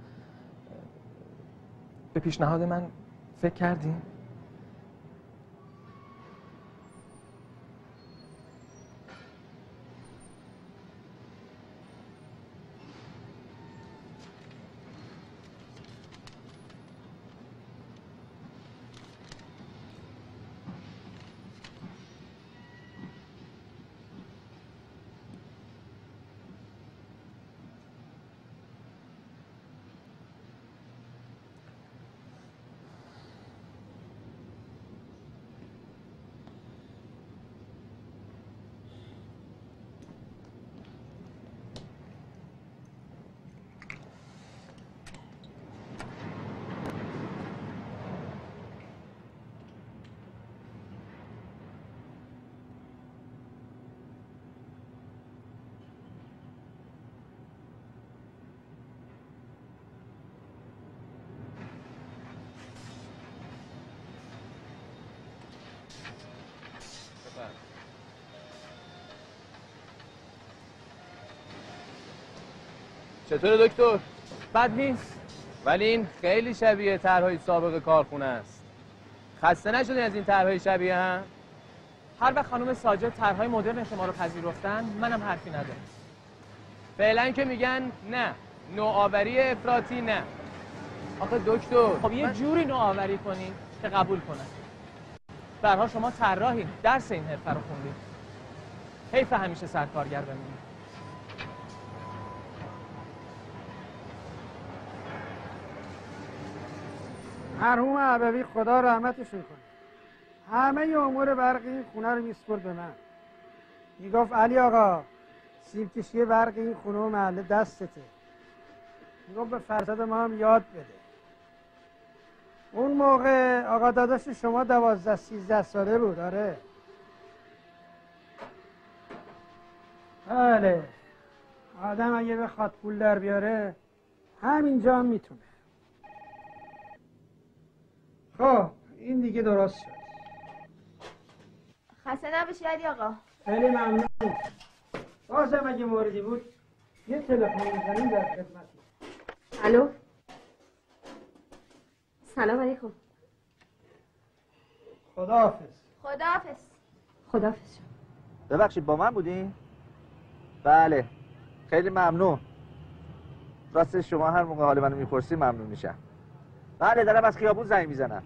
به پیشنهاد من فکر کردین؟ چطوره دکتر؟ بد نیست، ولی این خیلی شبیه طرحهای سابق کارخونه است. خسته نشدین از این طرحهای شبیه هم؟ هر وقت خانم ساجد طرحهای مدرن شما رو پذیرفتن منم حرفی ندارم. فعلا که میگن نه، نوآوری افراطی نه. آخه دکتر خب یه جوری نوآوری کنین که قبول کنن. به هر حال شما طراحین، درس این حرفه رو خوندین. حیف همیشه سرکارگر بمونید. مرحوم عبوی خدا رحمتشون کنه، همه امور برقی این خونه رو میسپرد به من. میگفت علی آقا سیب کشی برقی این خونه و محله دستته. میگفت به فرزند ما هم یاد بده. اون موقع آقا داداش شما دوازده سیزده ساله بود. آره بله، آدم اگه بخواد پول در بیاره همینجا هم میتونه. خب این دیگه درست شد. خسته نباشی علی آقا. خیلی ممنون. بازم اگه موردی بود یه تلفن میزنیم در خدمت. الو سلام علیکم. خداحافظ. خداحافظ. خداحافظ. ببخشید با من بودین؟ بله خیلی ممنون. راستش شما هر موقع حال منو میپرسی ممنون میشم. بله دارم از خیابون زنگ میزنم.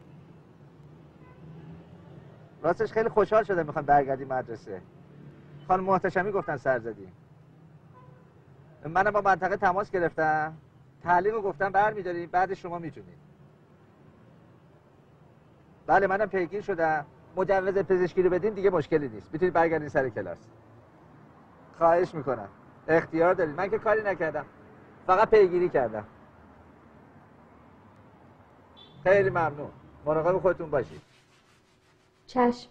راستش خیلی خوشحال شدم میخوام برگردی مدرسه. خانم محتشمی گفتن سر زدی. منم با منطقه تماس گرفتم. تعلیق رو گفتم برمیداریم بعد شما میتونید. بله منم پیگیر شدم. مجوز پزشکی رو بدین دیگه مشکلی نیست. میتونید برگردین سر کلاس. خواهش میکنم. اختیار دارید. من که کاری نکردم. فقط پیگیری کردم. خیلی ممنون. مراقب خودتون باشید. چشم.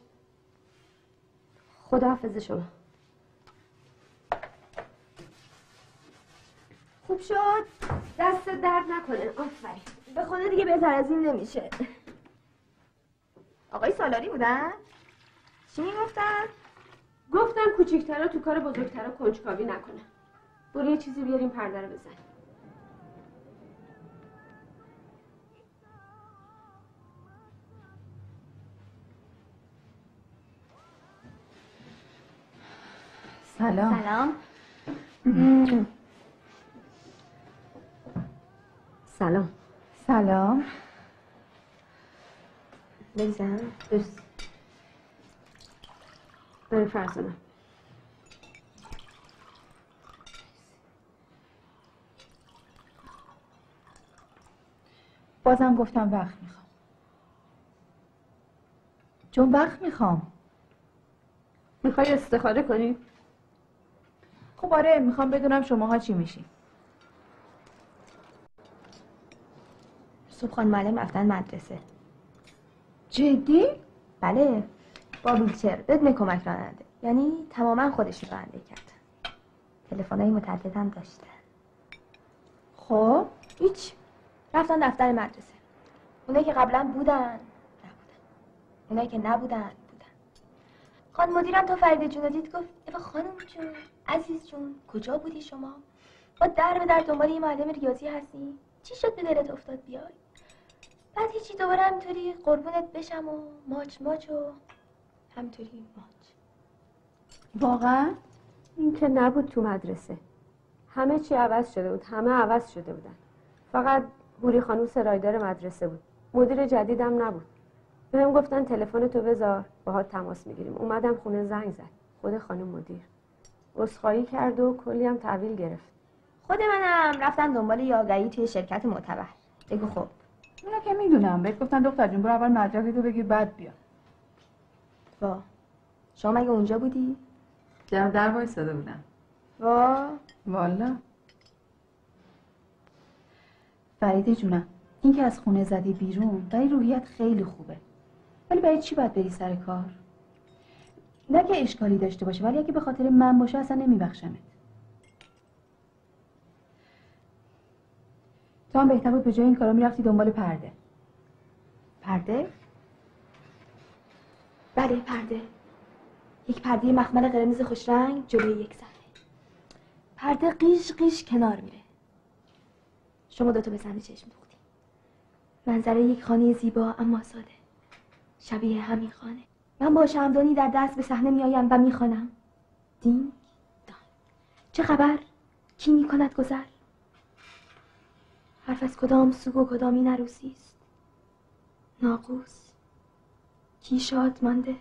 خداحافظ شما. خوب شد؟ دست درد نکنه. آفرین. به خدا دیگه بهتر از این نمیشه. آقای سالاری بودن؟ چی میگفتن؟ گفتم کوچیک‌ترا تو کار بزرگترا کنجکاوی نکنه. برو یه چیزی بیاریم پرده رو بزن. سلام. سلام. سلام. سلام. بزن. بس. بری فرزانم. بازم گفتم وقت میخوام. چون وقت میخوام. میخوای استخاره کنی؟ خب آره، میخوام بدونم شماها چی میشین. صبح خانم معلم رفتن مدرسه. جدی؟ بله، با ویلچر بدون کمک راننده، یعنی تماما خودشون رانندگی کردن. تلفن‌های متعدد هم داشتن. خب هیچ، رفتن دفتر مدرسه. اونایی که قبلا بودن نبودن، اونایی که نبودن بودن. خانم مدیرم تا فرید جون دید گفت ایوا خانم جون، عزیز جون، کجا بودی شما؟ با در به در دنبال یه معلم ریاضی هستی؟ چی شد به دلت افتاد بیای؟ بعد هیچی، دوباره همینطوری قربونت بشم و ماچ ماچ و همینطوری ماچ. واقعا؟ این که نبود تو مدرسه. همه چی عوض شده بود، همه عوض شده بودن. فقط هوری خانم سرایدار مدرسه بود. مدیر جدیدم نبود. بهم گفتن تلفن تو بذار باهات تماس میگیریم. اومدم خونه زنگ زد. خود خانم مدیر عذرخواهی کرد و کلی هم تحویل گرفت. خود منم رفتم دنبال یه آگهی توی شرکت معتبر. بگو خب. اونا که میدونم، بهت گفتن دختر جون برو اول مدرکتو بگیر بعد بیا. وا، شما مگه اونجا بودی؟ در در وایساده بودم. وا، والا. فرید جونم، این که از خونه زدی بیرون برای روحیت خیلی خوبه. ولی برای چی باید بری سر کار؟ نه که اشکالی داشته باشه، ولی اگه به خاطر من باشه اصلا نمیبخشمت. تو هم بهتر بود به جای این کارا میرفتی دنبال پرده. پرده؟ بله پرده. یک پرده مخمل قرمز خوش رنگ جلوی یک صحنه. پرده قیش قیش کنار میره. شما دوتا به صحنه چشم دوختی. منظره یک خانه زیبا اما ساده. شبیه همین خانه. من با شمعدانی در دست به صحنه میآیم و میخوانم. دینگ دان. چه خبر؟ کی میکند گذر؟ حرف از کدام سو و کدامین عروسی است؟ ناقوس کی شاد مانده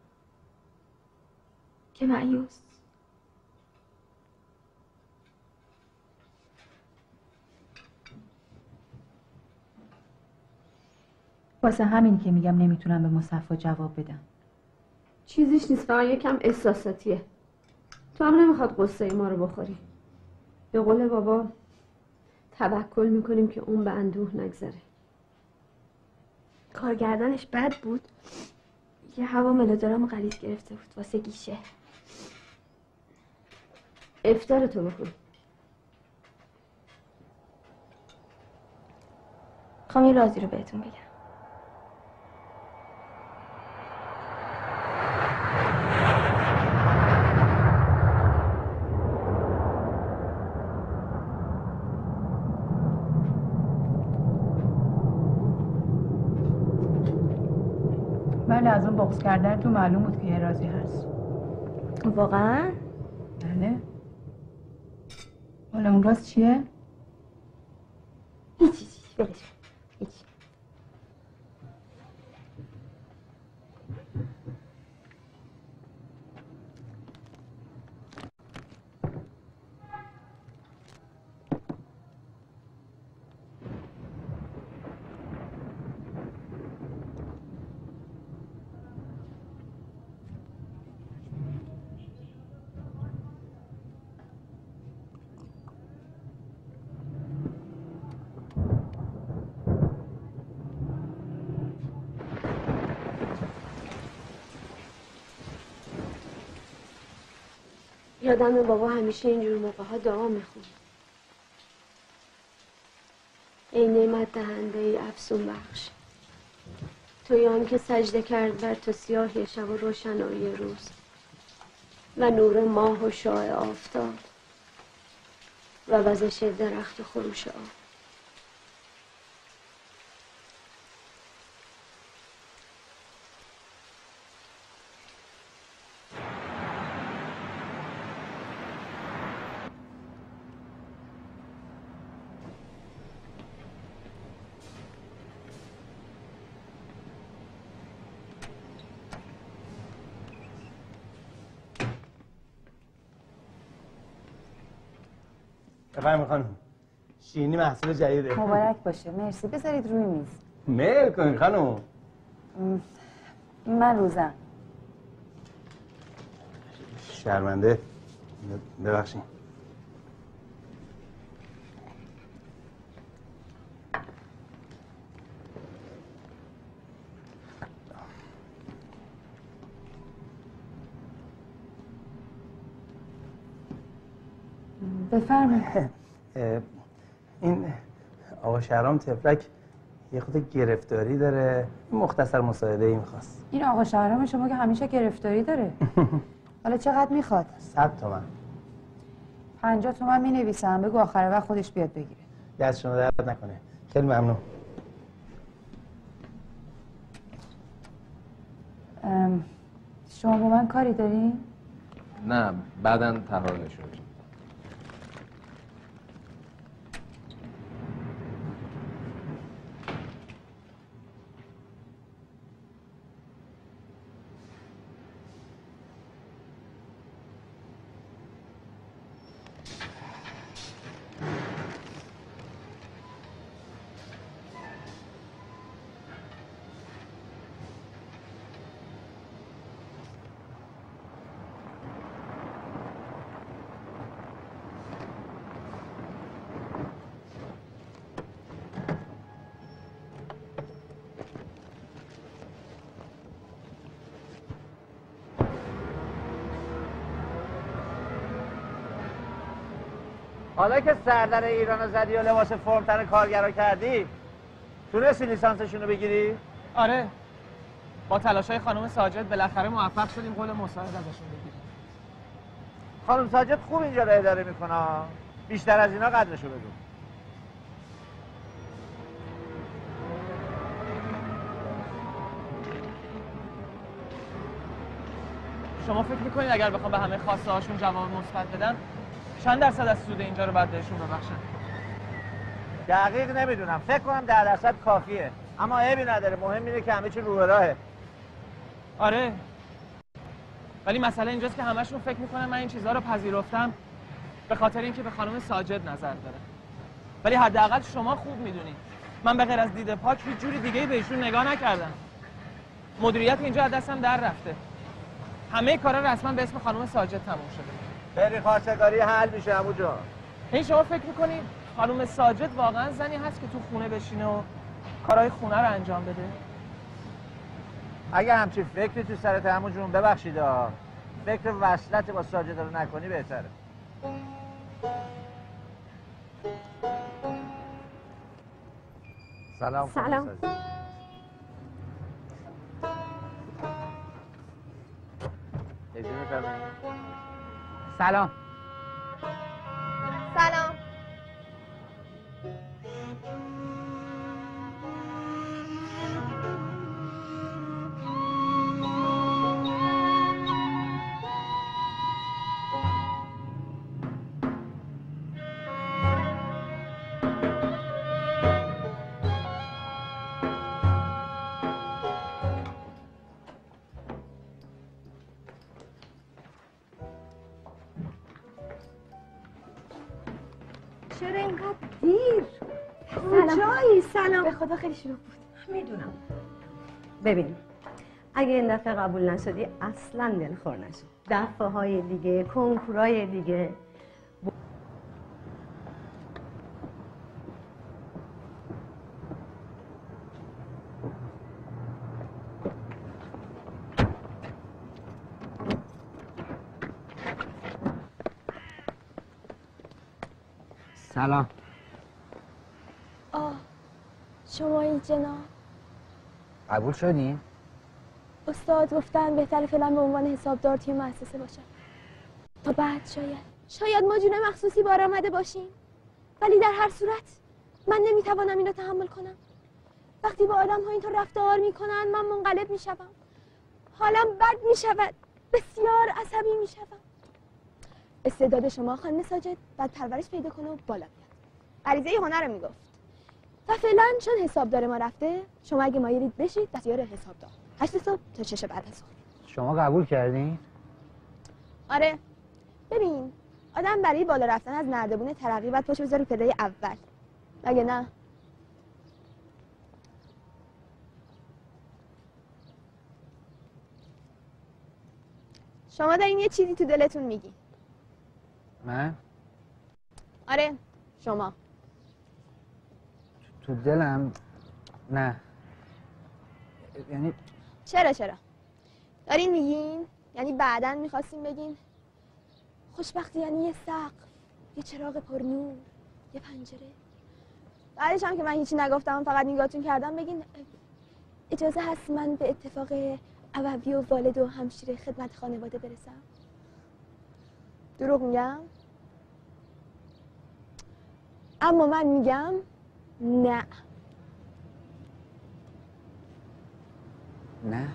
که مایوس؟ واسه همین که میگم نمیتونم به مصفا جواب بدم. چیزیش نیست، فقط یکم احساساتیه. تو هم نمیخواد قصه ما رو بخوری. به قول بابا توکل میکنیم که اون به اندوه نگذره. کارگردانش بد بود. یه هوا ملودرام غلیظ گرفته بود واسه گیشه. افطار تو بخون. میخوام یه رازی رو بهتون بگم. بله، از اون بغض کردن تو معلوم بود که یه رازی هست. واقعا؟ بله. حالا اون راز چیه؟ هیچی هیچی بلش هیچی. یادم بابا همیشه اینجور موقع ها دعا میخون. ای نعمت دهنده ای افسون بخش، تو توی آن که سجده کرد بر تو سیاهی شب و روشنایی روز و نور ماه و شعاع آفتاب و وزش درخت و خروش آب. بفرمایید خانم. شیرینی محصول جدیده. مبارک باشه. مرسی. بذارید روی میز. میل کنید خانم. من روزم. شرمنده. ببخشید. بفرمایید. این آقا شهرام تفلک یه خود گرفتاری داره، مختصر مساعده ای میخواست. این آقا شهرام شما که همیشه گرفتاری داره. حالا چقدر میخواد؟ صد تومن. پنجاه تومن مینویسم، بگو آخر وقت خودش بیاد بگیره. دست شما درد نکنه. خیلی ممنون. شما با من کاری دارین؟ نه، بعداً تحویل شد. حالا که سردر ایران زدی و لباس فرمتن کارگرا کردی، تونستی لیسانسشون رو بگیری؟ آره، با تلاشای خانم ساجد بالاخره موفق شدیم قول مساعد ازشون بگیریم. خانم ساجد خوب اینجا رو اداره میکنه، بیشتر از اینا قدرشو بگو. شما فکر میکنید اگر بخوام به همه خواسته هاشون جواب مثبت بدم چند درصد از سود اینجا رو بعد بهشون ببخشن؟ دقیق نمیدونم، فکر کنم ده درصد کافیه، اما عیبی نداره، مهم اینه که همه چی رو به راهه. آره، ولی مسئله اینجاست که همشون فکر میکنن من این چیزها رو پذیرفتم به خاطر اینکه به خانم ساجد نظر دارم. ولی حداقل شما خوب میدونید من به غیر از دید پاک هیچ جوری دیگه بهشون نگاه نکردم. مدیریت اینجا از دستم در رفته. همه کارا رسما به اسم خانم ساجد تموم شده. بری خواستگاری حل میشه عمو جان. این شما فکر میکنید خانم ساجد واقعا زنی هست که تو خونه بشینه و کارهای خونه رو انجام بده؟ اگه همچین فکری تو سرت عمو جون، ببخشید ها، فکر وصلت با ساجد رو نکنی بهتره. سلام. سلام. سلام. سلام. چرا اینقدر دیر؟ کجایی؟ سلام. به خدا خیلی شلوغ بود. میدونم. ببین، اگه این دفعه قبول نشدی اصلا دلخور نشو. دفعه های دیگه، کنکورای دیگه. آه، شما این جناب؟ قبول شدین؟ استاد گفتن بهتره فعلا به عنوان حسابدار توی مؤسسه باشم تا بعد شاید شاید ما جون مخصوصی بار آمده باشیم، ولی در هر صورت من نمیتوانم این را تحمل کنم. وقتی با آدم ها اینطور رفتار میکنن من منقلب میشوم، حالم بد میشود، بسیار عصبی میشوم. استعداد شما خانم ساجد بعد پرورش پیدا کنه و بالا بیاد. غریزه هنر رو میگفت. و فعلا چون حسابدار ما رفته، شما اگه مایلید بشید دستیار حسابدار. هشت صبح تا شش بعد از ظهر. شما قبول کردین؟ آره. ببین آدم برای بالا رفتن از نردبون ترقی باید پاشو بذاره پله اول، مگه نه؟ شما دارین یه چیزی تو دلتون میگی. من؟ آره شما. تو دلم نه. یعنی چرا چرا؟ دارین میگین؟ یعنی بعداً میخواستین بگین خوشبختی یعنی یه سقف، یه چراغ پرنور، یه پنجره. بعدش هم که من هیچی نگفتم فقط نگاهتون کردم بگین اجازه هست من به اتفاق ابوی و والد و همشیره خدمت خانواده برسم؟ دروغ میگم؟ اما من میگم نه. نه؟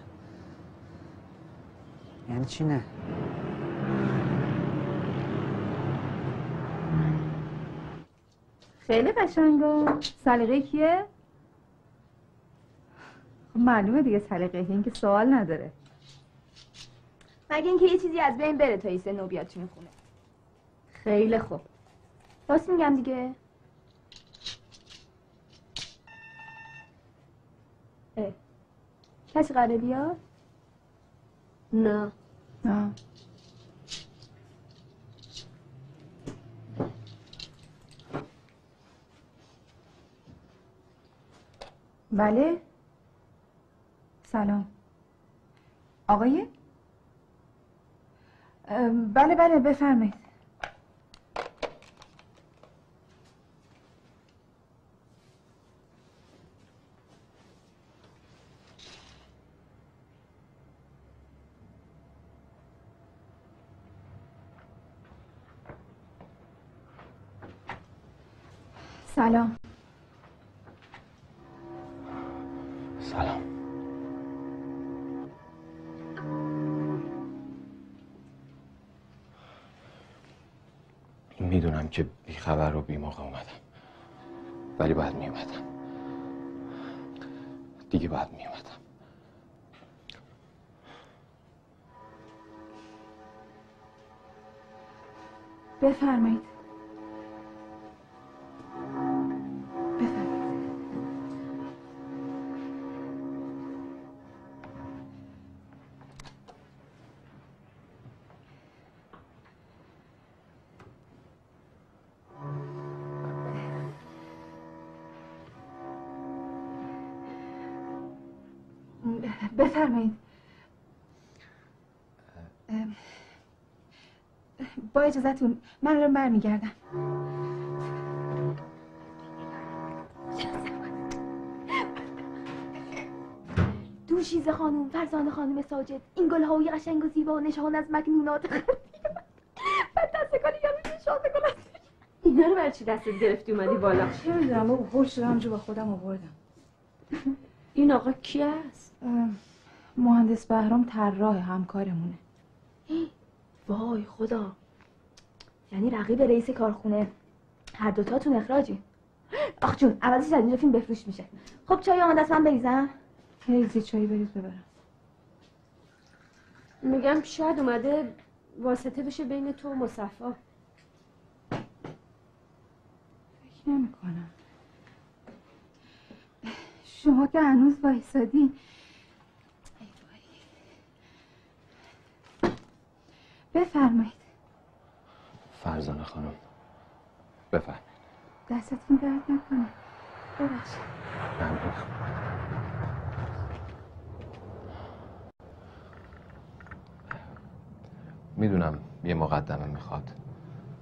یعنی چی نه؟ خیلی قشنگه. سلیقه کیه؟ خب معلومه دیگه سلیقه این که سوال نداره. مگه اینکه یه چیزی از بین بره تا ایسه نو بیاد تو این خونه. خیلی خوب. راست میگم دیگه. اه. کسی قراره بیاد؟ نه. نه. بله. سلام. آقای؟ بله بله بفرمایید. سلام. سلام. میدونم که بیخبر و بیموقع اومدم، ولی باید میومدم دیگه، باید میومدم. بفرمایید. بفرمایید. با اجازتون من رو برمیگردم. دوشیزه خانوم، فرزانه خانوم ساجد، این گل‌های قشنگ و زیبا نشان از مکنونات بعد دستگانی یا نشان کنم. اینا رو برای چی دستت گرفتی اومدی بالا؟ چه میدونم بابا، هول شدم جو با خودم آوردم. این آقا کی است؟ مهندس بهرام طراح همکارمونه. وای خدا، یعنی رقیب رئیس کارخونه هر دوتاتون اخراجی. آخ جون، عوضش از اینجا فیلم بفروش میشه. خب چای آماده است، من بریزم؟ بریزی چایی بریز ببرم. میگم شاید اومده واسطه بشه بین تو و مصفا. فکر نمی کنم. شما که هنوز وایسادین. بفرمایید. فرزانه خانم بفرمایید. دستتون درد نکنه. ببخشید. ممنونم. میدونم یه مقدمه میخواد،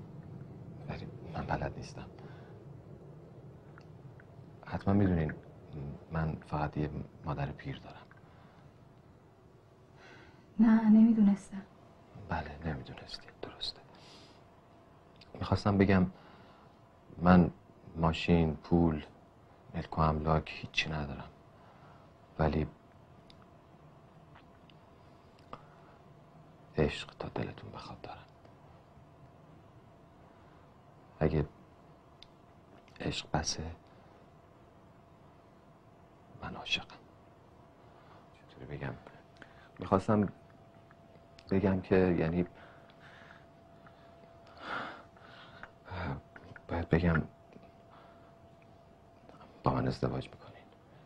ولی من بلد نیستم. حتما میدونین من فقط یه مادر پیر دارم. نه نمیدونستم. بله نمیدونستی، درسته. میخواستم بگم من ماشین، پول، ملک و املاک هیچی ندارم، ولی عشق تا دلتون بخواد دارم. اگه عشق بسه من عاشقم. چطوری بگم؟ میخواستم بگم که یعنی باید بگم با من ازدواج میکنین.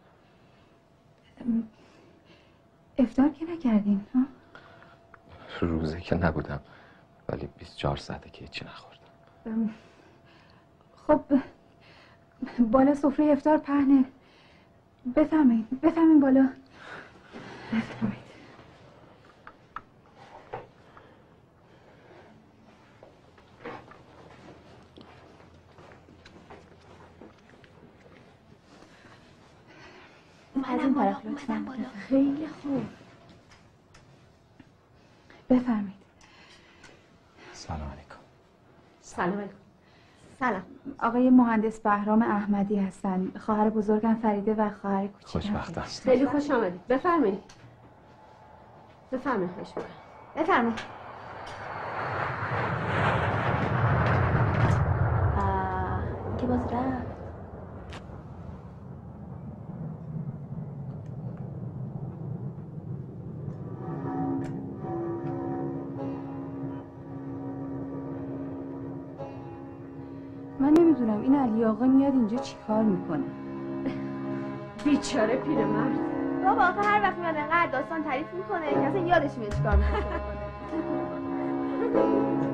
افطار که نکردین ها؟ روزه که نبودم، ولی بیست و چهار ساعته که هیچی نخوردم. خب بالا سفره افطار پهنه. بفهمید بفهمید بالا. بفهمید. از این طرف لطفاً. خیلی خوب. بفرمایید. سلام علیکم. سلام علیکم. سلام. آقای مهندس بهرام احمدی هستن. خواهر بزرگم فریده و خواهر کوچیکم. خوشبختم. خیلی خوش آمدید. بفرمایید. بفرمایید. خوش می‌کنم. بفرمایید. آه که باز رفت. من نمیدونم این علی آقا میاد اینجا چیکار میکنه. بیچاره پیرمرد. بابا آخه هر وقت میاد انقدر داستان تعریف میکنه که اصلا یادش میاد چیکار میکنه.